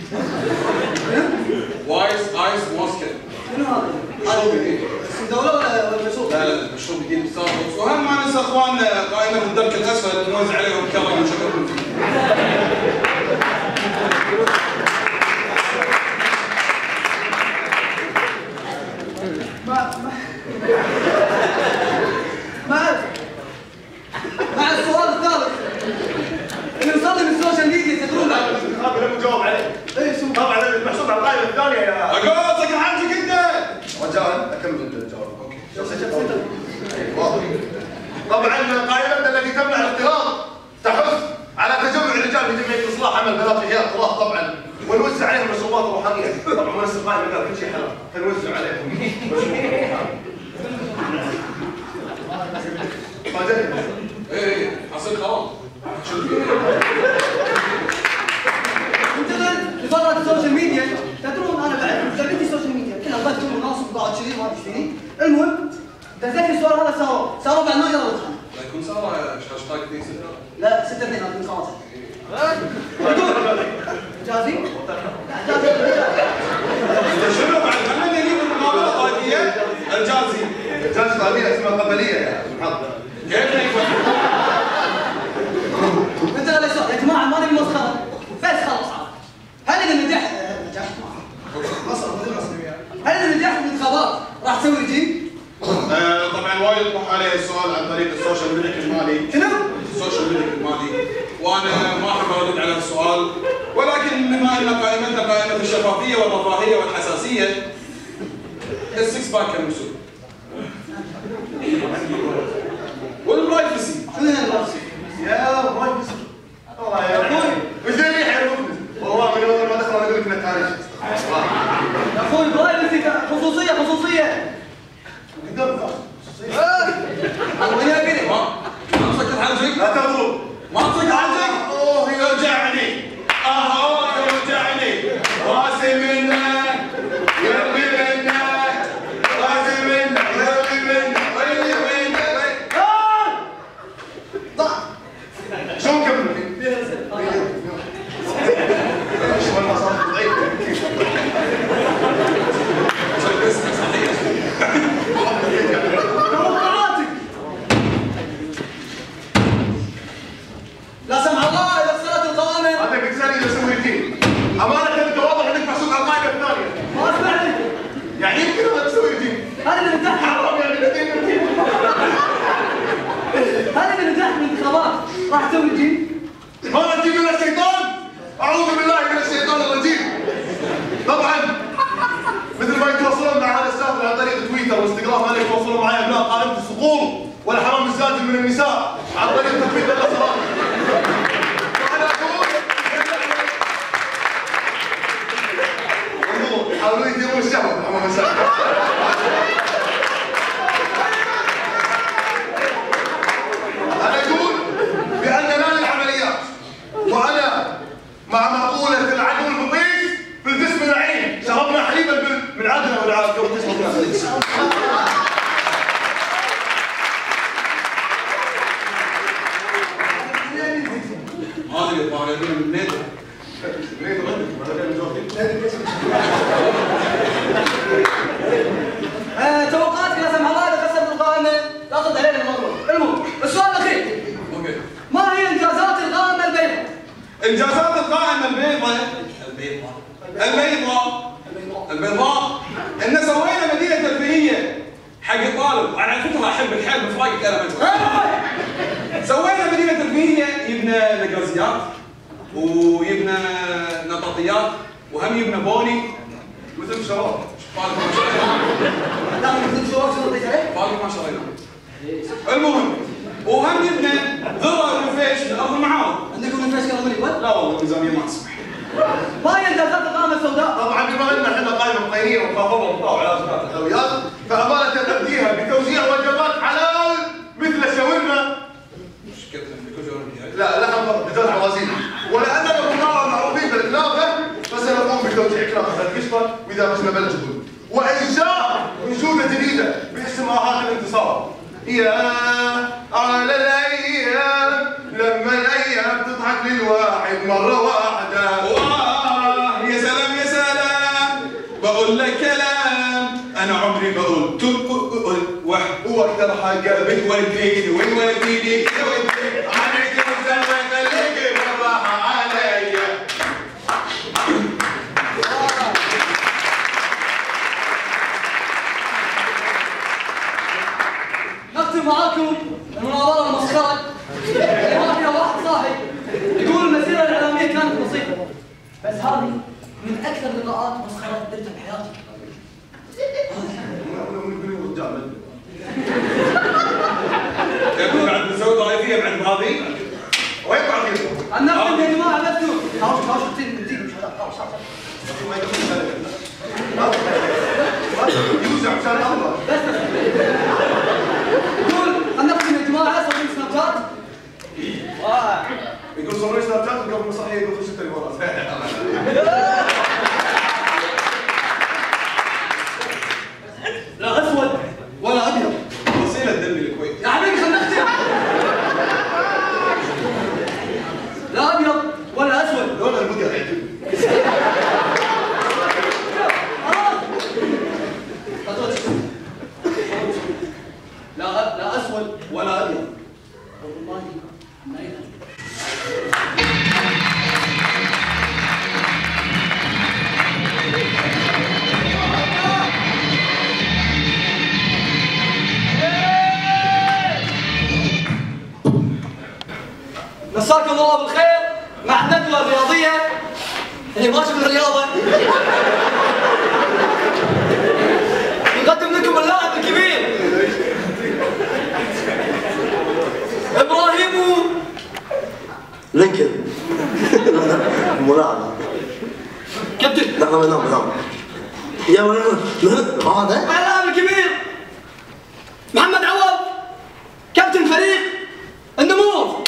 وايس ايس موسكت. شنو هذا؟ اسم دوله ولا مشروب؟ لا لا مشروب جديد بستاربكس. واهم ما ننسى اخواننا قائمه الدرك الاسفل نوزع عليهم كرم ونشكرهم فيه. ما ما مع السؤال الثالث اللي وصل لي من السوشيال ميديا تدرون له. الانتخابي لم تجاوب عليه. ايش طبعا محسوب على القائمه الثانيه يا اقصك حاجك انت. رجاء اكمل الجواب. اوكي. واضح. طبعا قائمتنا التي تمنع الاختلاط تحث على تجمع الرجال في جمعيه اصلاح عمل بنات رجال طلاق طبعا ونوزع عليهم مشروبات ايه حصل خلاص. انتقل لفترة السوشيال ميديا، تدرون انا بعد تربيتي السوشيال ميديا كلها بث وناصب وقاعد كذي ما ادري فيني، المهم دزيت السؤال هذا ساروا، ساروا بعد ما قرا الامتحان. لا يكون سارة هاشتاج اثنين ستة. لا ستة اثنين هذا من خلاص. جاهزين؟ جاهزين. شنو بعد خلينا نجيب المقابلة طائفية الجازي. الجازي طائفية اسمها قبلية يا محمد. كيف يكون؟ انت لا سؤال يا جماعة ما نبي مسخرة بس خلاص. هل اذا نجحت نجحت هل اذا نجحت بالانتخابات راح تسوي رجيم؟ طبعا وايد يطرح علي السؤال عن طريق السوشيال ميديا المالي. شنو؟ السوشيال ميديا المالي وانا ما احب ارد على السؤال ولكن بما ان قائمتنا قائمه الشفافيه والرفاهيه والحساسيه السكس باك كان مسؤول. والبرايفسي. شنو هي البرايفسي؟ يا برايفسي. والله يا اخوي وش ذي يحرمني؟ والله من اول ما دخل انا اقول لك انك تعرف. يا اخوي برايفسي خصوصيه خصوصيه. قدام خصوصيه. الله يا ما ما مسكت حاجك؟ لا تضرب. ما مسكت حاجك؟ اوه يوجعني. اه يوجعني. راسي منك قلبي منك راسي منك قلبي منك ويلي منك. شو نكمل؟ ايش والله صار ضعيف. لا سمح الله اذا خسرت القوائم. هذا بتسالني اذا سوي روتين. امانه انت واضح انك محسوب على القائمه الثانيه. ما اسمعني. يعني يمكن ما تسوي روتين. هل اذا نجحت حرام يعني روتين روتين. هل اذا نجحت بالانتخابات راح تسوي رجيم؟ ما نجيب من الشيطان. اعوذ بالله من الشيطان الرجيم. طبعا مثل ما يتواصلون مع هذا السافر عن طريق تويتر وانستغرام هذا يتواصلون معي ابناء قائمه الصقور والحرام الزاجل من النساء عن طريق تطبيق الاصرار. وانا اقول انظروا يحاولون يديرون الشهوه في الحمام السابق. انا اقول باننا للعمليات وانا مع مقوله العدو المطيس في الجسم العين شربنا حليب البل من عدنا والعاد قبل تشربنا. ما ادري الظاهر يبون من النت. توقعاتك لا سمح الله اذا خسرت القائمه لا ترد علينا الموضوع. المهم السؤال الاخير. اوكي. ما هي انجازات القائمه البيضاء؟ انجازات القائمه البيضاء البيضاء البيضاء البيضاء ان سوينا مدينه ترفيهيه حق الطالب. انا على فكره احب الحيل بفراقك انا مجموعه. سوينا مدينه ترفيهيه يبنى نقازيات ويبنى نطاطيات وهم يبنى بوني مثل شباب. فالك ما شرينا. لا مثل شو شو رديت عليه؟ فالك ما شرينا. المهم وهم يبنى ذره ورفيش لارض المعارض. عندكم نفس كلام الولد؟ لا والله الميزانيه ما تسمح. ما هي انجازات القائمه السوداء؟ طبعا بما ان احنا قائمه طينيه ومخفضه ومطاوع على اشخاص الحلويات فامانه نبديها بتوزيع وجبات حلال مثل الشاورما. مشكلتنا في كل لا لحم بدون عوازين. ولاننا كنا معروفين بالكنافه فسنقوم بتوزيع كنافه القشطه واذا فزنا بالجبن. وانشاء انشوده جديده باسم اهات الانتصار. يا على الايام لما الايام تضحك للواحد مره واحده. واه يا سلام يا سلام بقول لك كلام انا عمري بقول تب واكثر حاجه بتوديني ويوديني يوديك عليك وزمن اللي بالراحه عليا. نختم معاكم المناظره المسخره اللي ما فيها واحد صاحي يقول المسيره الاعلاميه كانت بسيطه بس هذه من اكثر لقاءات مسخره درتها بحياتي. يقول بعد نسوي طائفيه بعد هذه وين طائفيه؟ النقد يا جماعه بس هاوش هاوش تنتين مش هذا هاوش يوزع مشان الله. بس بس يقول النقد يا جماعه صوت لا لا اسود ولا ابيض. والله ما يدري. مساكم الله بالخير مع الندوة الرياضية اللي ماشي بالرياضة. يقدم لكم اللاعب الكبير ابراهيم لينكن. ملاعب. كابتن. لا لا لا لا. يا وين هذا؟ مع اللاعب الكبير محمد عوض كابتن فريق النمور.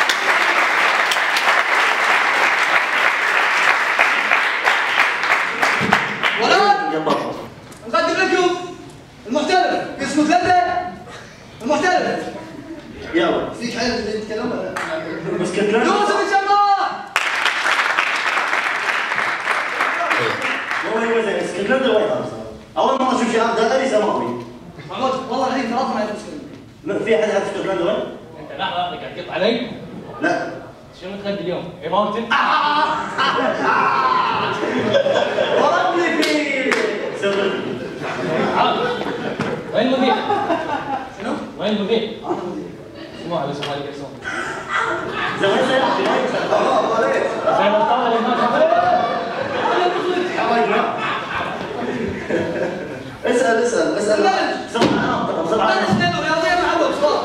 نقدم لكم المحترف في اسكتلندا المحترف. يلا فيك حيل اللي يتكلم ولا؟ اسكتلندا. يوسف الجمال. والله يوزع اسكتلندا وين هذا؟ اول مره اشوف شهاده دائري سماوي. محمود والله الحين ثلاث ما يعرف اسكتلندا. في احد يعرف اسكتلندا وين؟ انت لحظه قاعد تقط علي؟ لا. شنو تغدي اليوم؟ اي ماونتن؟ ضربني فيه. وين المدير؟ شنو؟ وين المدير؟ انا مدير. اسمعوا على سؤال قرصون. زين زين الله عليك. زين الطاوله اللي هناك. اسال اسال اسال. بسرعه بسرعه. انا سنين رياضيه مع عوض صار.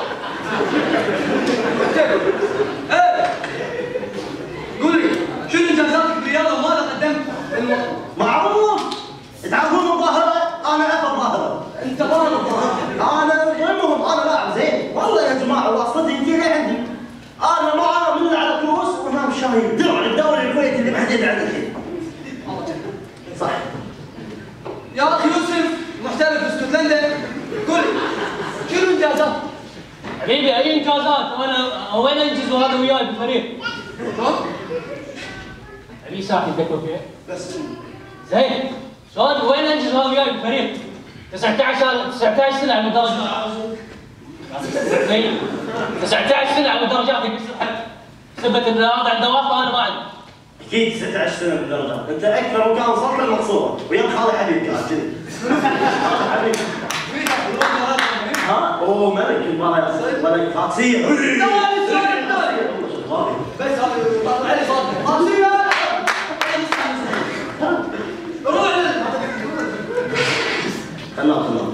ايه قول لي شنو انجازاتك بالرياضه وماذا قدمت للوطن؟ معروف. تعرفون مظاهره؟ انا ابى ظاهره. انت ظاهر انا المهم انا لاعب زين والله يا جماعه واسطتي تجي لعندي. انا معاه من على كروس وهناك شايل درع الدوري الكويتي اللي محدد عنده شيء. صح. يا اخي يوسف محترف في اسكتلندا قول لي شنو انجازاتك؟ حبيبي اي انجازات وانا وين انجز وهذا وياي بالفريق؟ ابي ساعه تذكر فيها؟ بس زين شلون وين انجز وهذا وياي بالفريق؟ تسعة عشر تسعة عشر سنه على الدرجات. زين تسعة عشر سنه على الدرجات يبي ثبت ان هذا عنده واسطه انا ما عندي. اكيد ستة عشر سنه بالدرجات، انت اكثر وكان صرت المقصوره ويا خالي حبيب كان كذي. حبيب. ها؟ اوه ملك المباراه ملك فاكسيه. بس طلع علي صوت فاكسيه. روح خلاص خلاص.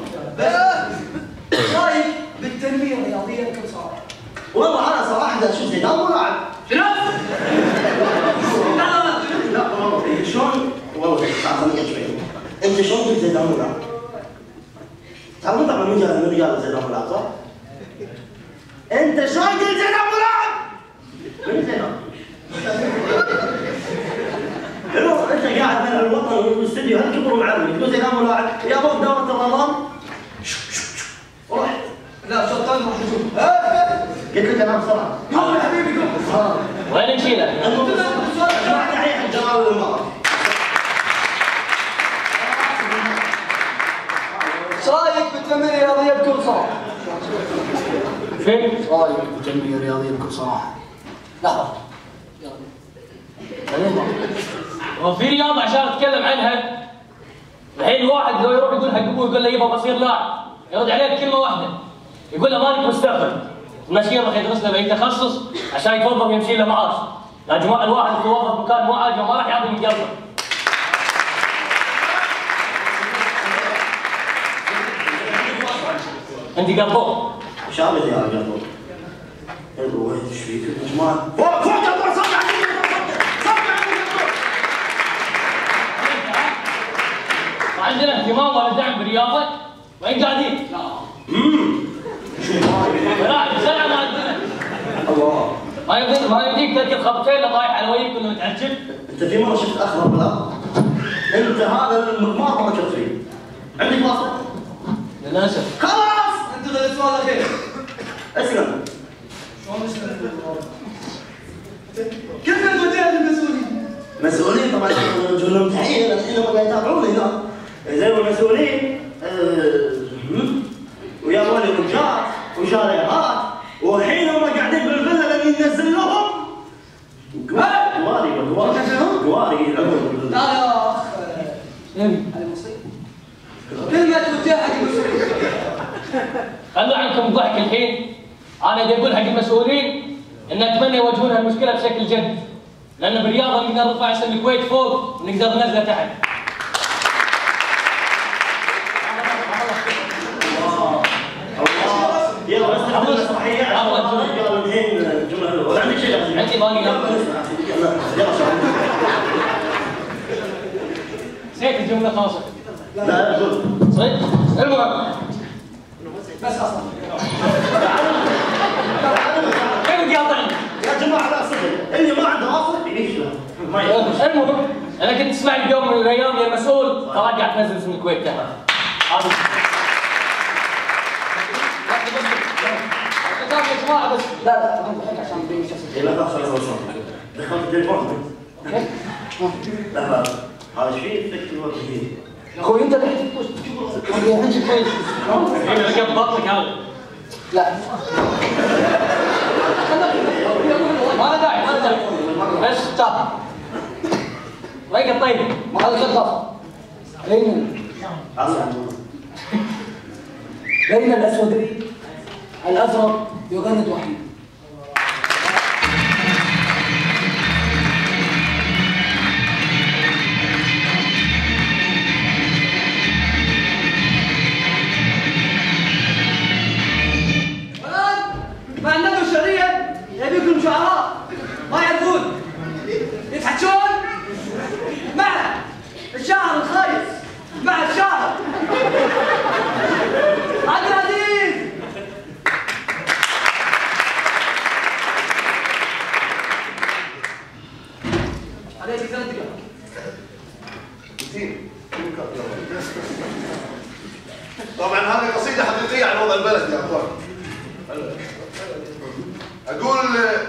رايك بالتنميه الرياضيه بكل صراحه؟ والله انا صراحه اشوف زيدان مو لاعب. شنو؟ لا والله شلون والله تعال خليني شوي. انت شلون قلت زيدان مو لاعب؟ تعرفون طبعا من قال من قال زيدان مو لاعب صح؟ انت شلون قلت زيدان مو لاعب؟ من زيدان؟ انت قاعد بين الوطن والاستديو هالكبر ومعلم تقول زيدان مو لاعب يا ابوك دوره الرمضان ورحت. لا شوط ثاني راح نشوف. قلت لك انا بسرعه. قول يا حبيبي قول. وين نشيله؟ اسمع تحيه حق جمال الامارات. ايش رايك بالتنميه الرياضيه بكل صراحه؟ فين؟ ايش رايك بالتنميه الرياضيه بكل صراحه؟ لحظه. يلا. هو في رياضه عشان اتكلم عنها الحين واحد لو يروح يقول حق ابوه يقول له يبا بصير لاعب يرد عليه بكلمه واحده يقول له مالك مستقبل المشير راح يدرس له باي تخصص عشان يتوظف يمشي له معاش. يا جماعه الواحد يتوظف مكان مو عاجبه ما راح يعطي من قلبه. انت قلبوه شابت يا قلبوه. قلبوه وين ايش فيك يا جماعه؟ فوق فوق قلبوه صدق ما عندنا اهتمام ولا دعم بالرياضه وين قاعدين؟ لا امم لا سلعه ما عندنا. الله ما يمديك ما يمديك تركب خبطين لا طايح على وجهك ولا متعجب. انت في مره شفت اخضر بالارض؟ انت هذا المضمار ما شفت فيه. عندك باسبور؟ للاسف. خلاص انت غير السؤال الاخير. اسلم. شلون اسلم؟ كيف توجه للمسؤولين؟ مسؤولين طبعا جولهم تحيه الحين هم قاعد يتابعون هنا. زين المسؤولين ويا هذول رجال وجاريات والحين هم قاعدين بالفيلا لين ينزل لهم قواري قواري قواري يلعبون. لا يا اخ هذه مصيبه. كلمه توجه حق المسؤولين. خلوا عنكم الضحك الحين. انا بدي اقول حق المسؤولين ان اتمنى يواجهون هالمشكله بشكل جد. لان بالرياضه نقدر نرفع اسم الكويت فوق ونقدر ننزله تحت. يلا بس نحضر المسرحيه يلا الحين جمله حلوه. ولا عندك شيء؟ عندي باقي يلا. يلا نسيت الجمله خلاص. لا لا قول. صدق؟ المهم بس اصلا كيف تقاطعني؟ يا جماعه لا صدق اللي ما عنده اصل يعيش له. المهم انا كنت اسمع اليوم من الايام يا مسؤول تراك قاعد تنزل اسم الكويت تحت. هذا يا جماعه بس لا لا عشان بين الشخص. لا خلاص خلاص دخلت التليفون. لا لا هذا ايش فيه؟ فكر الوقت فيه. اخوي انت اللي تشوف عندك كويس. الحين رقم بطنك هذا. لا ما له داعي ما له داعي. بس تعال. ريق الطيب. ما هذا شغال. بين بين الاسودين الازرق يغند وحيد. مع الندوة الشرعية يبيكم شعراء ما يعرفون يتحجون مع الشاعر الخايس مع الشاعر عبد العزيز. عليك ثلاث دقائق. طبعا هذه قصيده حقيقيه عن وضع البلد يا اخوان. اقول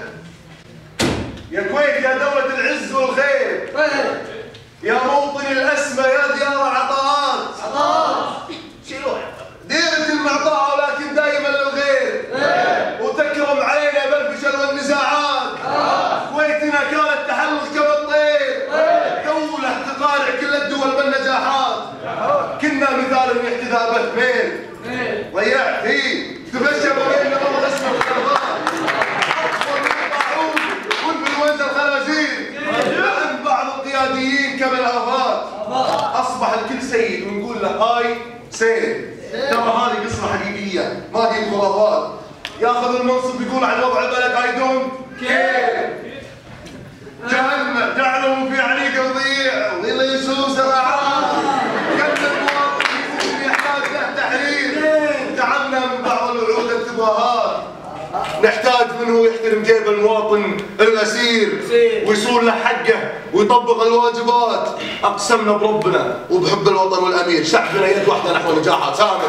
يا كويت يا دولة العز والخير، يا موطن الاسمى يا ديار العطاءات. عطاءات شيلوها ديرة المعطاء ولكن دائما للغير، وتكرم علينا بالفشل والنزاعات. كويتنا كانت تحلق كما الطير، دولة تقارع كل الدول بالنجاحات. كنا مثال الاحتذاء باثنين ضيعت فيه تبشر بيننا والله اسمه الخربان. اكبر من الطاعون والانفلونزا الخنازير. لان بعض القياديين كما الافات اصبح الكل سيد ونقول له هاي سيد. ترى هذه قصه حقيقيه ما هي خرافات. ياخذ المنصب يقول عن وضع البلد اي دونت كير. جعلنا جعلهم في عنيق وضيع وظل يسوس رعاه. كم المواطن يحتاج له تحرير. جعلنا من بعض الوعود التباهات. نحتاج منه يحترم جيب المواطن الاسير ويصون له حقه ويطبق الواجبات. اقسمنا بربنا وبحب الوطن والامير شعبنا يد واحده نحو نجاحات. سامر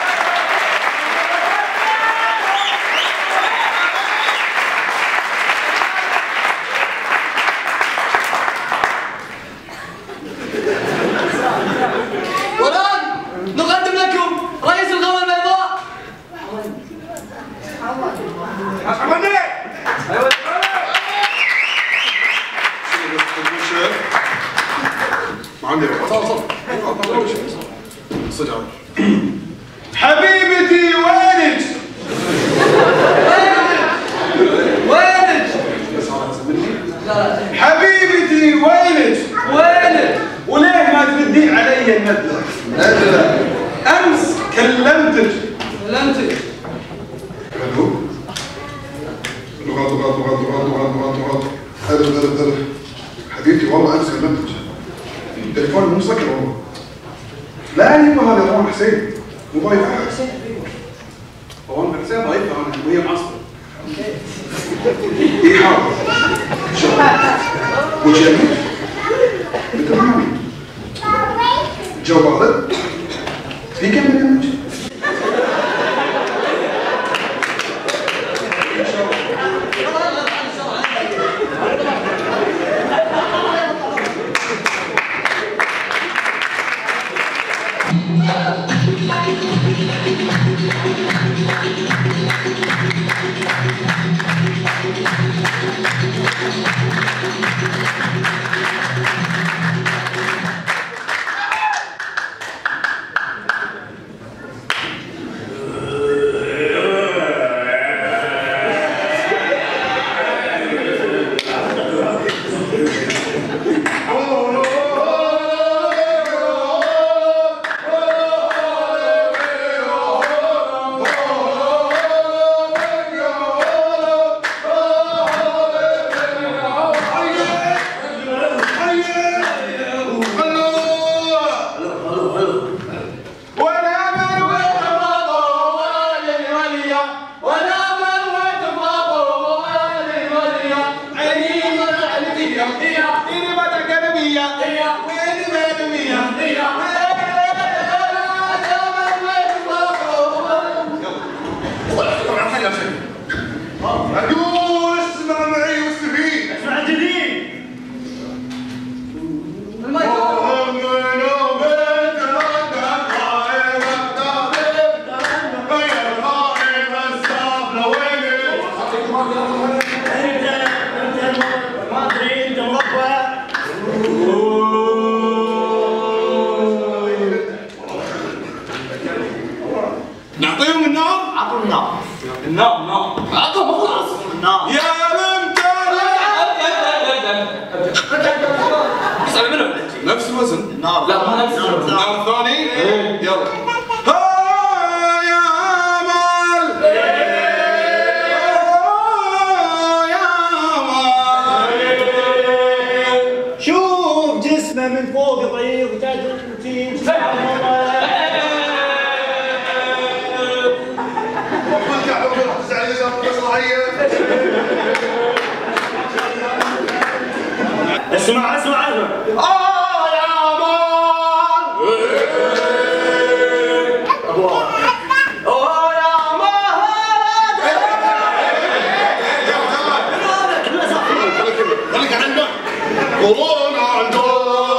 والان نقدم لكم رئيس الغرفه البيضاء. ما عندي حبيبتي وينك؟ وينك؟ حبيبتي وينك؟ وينك؟ وليه ما تردين علي الندلة؟ ندلة امس كلمتك. كلمتك. الو غلط غلط غلط غلط غلط غلط غلط. هلا هلا هلا حبيبتي والله امس كلمتك. التليفون مو مسكر والله. لا يبا هذا روان حسين مو ضايف احد. روان حسين ضايفها انا وهي معصبه. اي حاضر. شكرا. وجميل. انت معي. جوالك في كم برنامج؟ Thank you. نعطيهم النار؟ عطوا النار. النار النار. عطهم خلاص. النار. يا الممتلئ. اسمع منهم. نفس الوزن. النار. لا مو نفس الوزن. النار الثاني؟ يلا. من فوق ضعيف وتحت وتيم اسمع اسمع اسمع اه يا مان اه يا مان خليك عندك كورونا عندك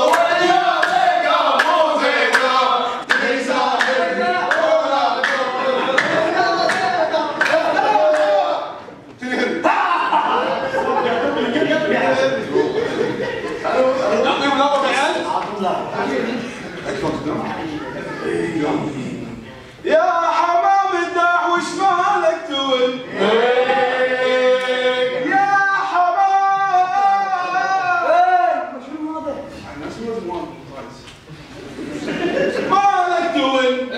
يا حمام الداح وش مالك تون؟ يا حمام مالك تون؟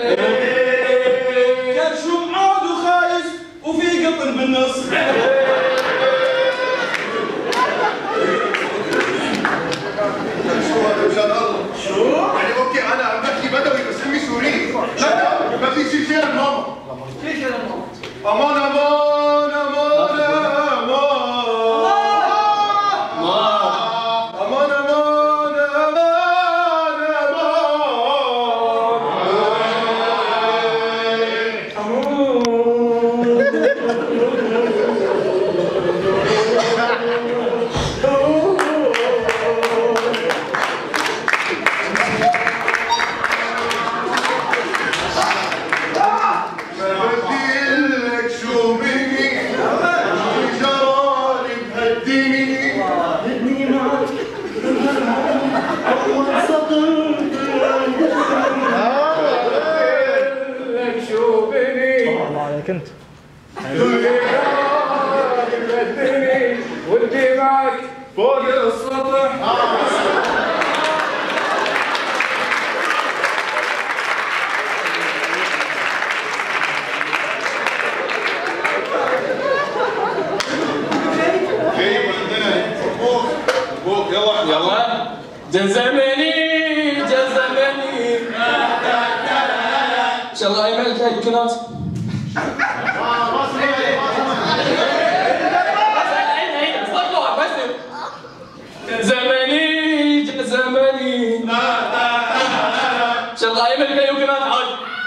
كرشوم عاد وخايس وفي قطن بالنص. شو؟ يعني اوكي انا عم بحكي بدوي بس امي سوري. لا ما في شيء شيء ماما. شو شو الماما؟ امان امان امان امان امان امان كنت ودي معك فوق السطح. يلا يلا جزمني جزمني ان شاء الله ايمن هاي الكنات جزمني جزمني ان شاء الله ايمن هاي الكنات عاد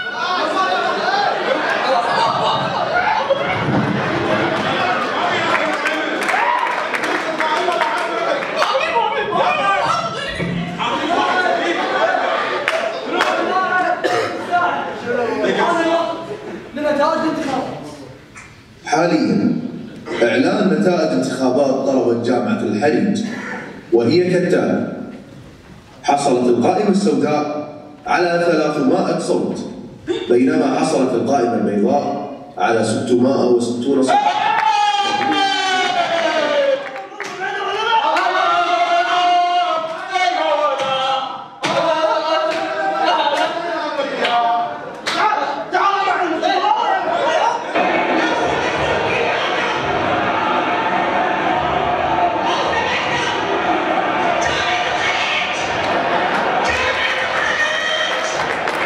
حاليا إعلان نتائج انتخابات طلبة جامعة الحليج وهي كالتالي: حصلت القائمة السوداء على ثلاثمائة صوت، بينما حصلت القائمة البيضاء على ستمائة وستين صوت.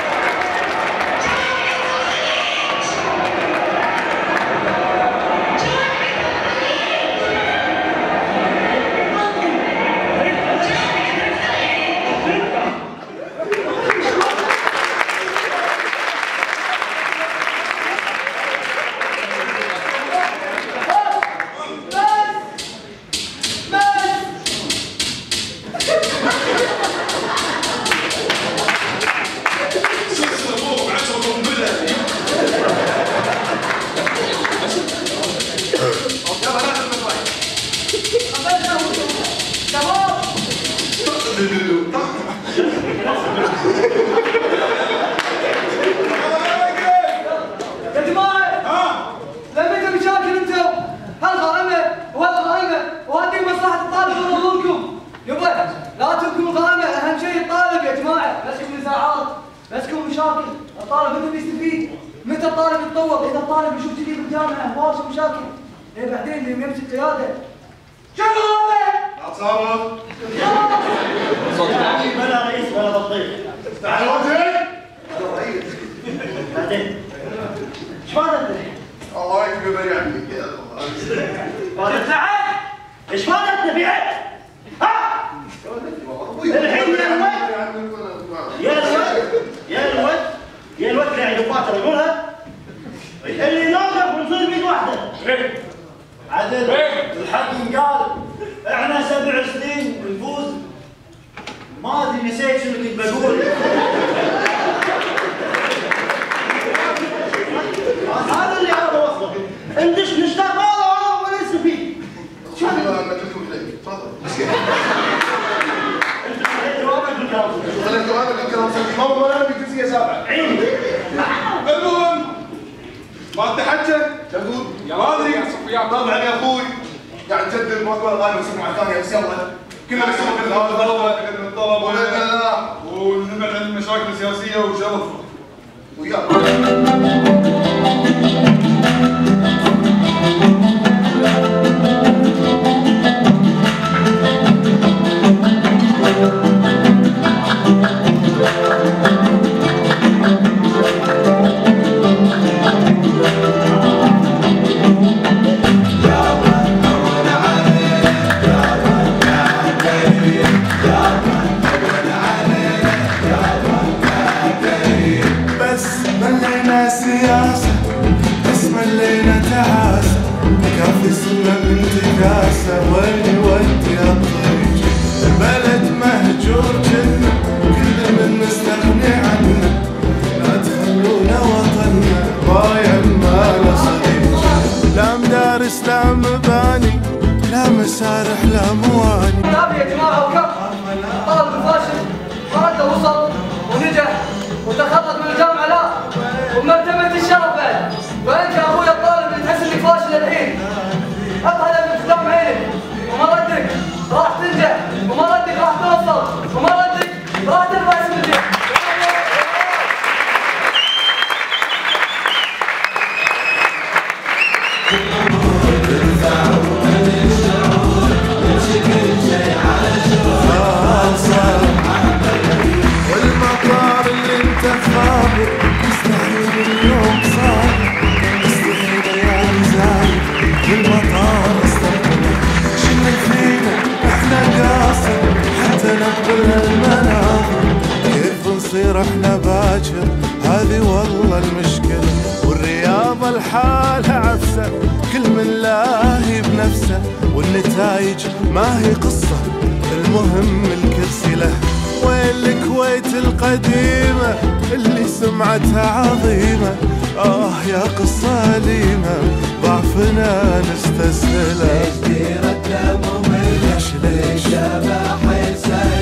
Yeah. بدهم يستفيد. متى الطالب يتطور؟ اذا الطالب يشوف جديد بالجامعه واجه مشاكل. ايه بعدين اللي يمسك قياده. شنو هذا؟ لا تصرف. صوت عالي بلا رئيس ولا بطيخ. تعال وجهك. هلا رئيس. بعدين. ايش فادت الحين؟ الله يكفي بري عنك يا الله. فادت ساعات؟ ايش فادتنا في عد؟ ها؟ الحين يا الواد يا الواد يا الواد يا الواد قاعد يباتر يقولها اللي نوقف ونصير بيد واحده. عدل الحق ينقال احنا سبع سنين نفوز. ما ادري نسيت شنو كنت بقول. هذا اللي انا بوصله. ندش نشتغل هذا ولا نستفيد. شو هذا؟ ما تلكم علي تفضل. انت جوابك بالكلام. خليت جوابك بالكلام سلبي. ما هو انا بجنسيه سابعه. عيني. المهم ما تحكى تقول ما ادري طبعا يا اخوي قاعد نجدد موضوع الغاية والسمعة الثانية بس يلا كلنا نشتغل في الطلبة نقدم الطلب وبإذن الله ونبعد عن المشاكل السياسية وشرف وياك. وين يودي الطريق البلد مهجور جنة كل من مستغني عنه لا تخلونا وطننا ضايع ما له صديق لا مدارس لا مباني لا مسارح لا مواني. يا جماعة وكف طالب فاشل فرد وصل ونجح وتخرج من الجامعة لا ومرتبة الشرف بعد. وانت يا اخوي الطالب اللي تحس انك فاشل الحين حط هدفك قدام عينك وما ردك راح تنجح وما ردك راح توصل وما ردك راح ترفع اسم الدين. والمطار اللي انت خابر مستحيل اليوم صار مستحيل يا زايد المطار استقبل شنو فينا احنا قاصر حتى نقبل المناظر كيف نصير احنا باكر هذه والله المشكلة والرياضة الحالة عفسة كل من لاهي بنفسه والنتائج ما هي قصة المهم الكرسي له. وين الكويت القديمة اللي سمعتها عظيمة آه يا قصة أليمة ضعفنا نستسهله. ليش ديرة ممل ليش ليش شبح يسأل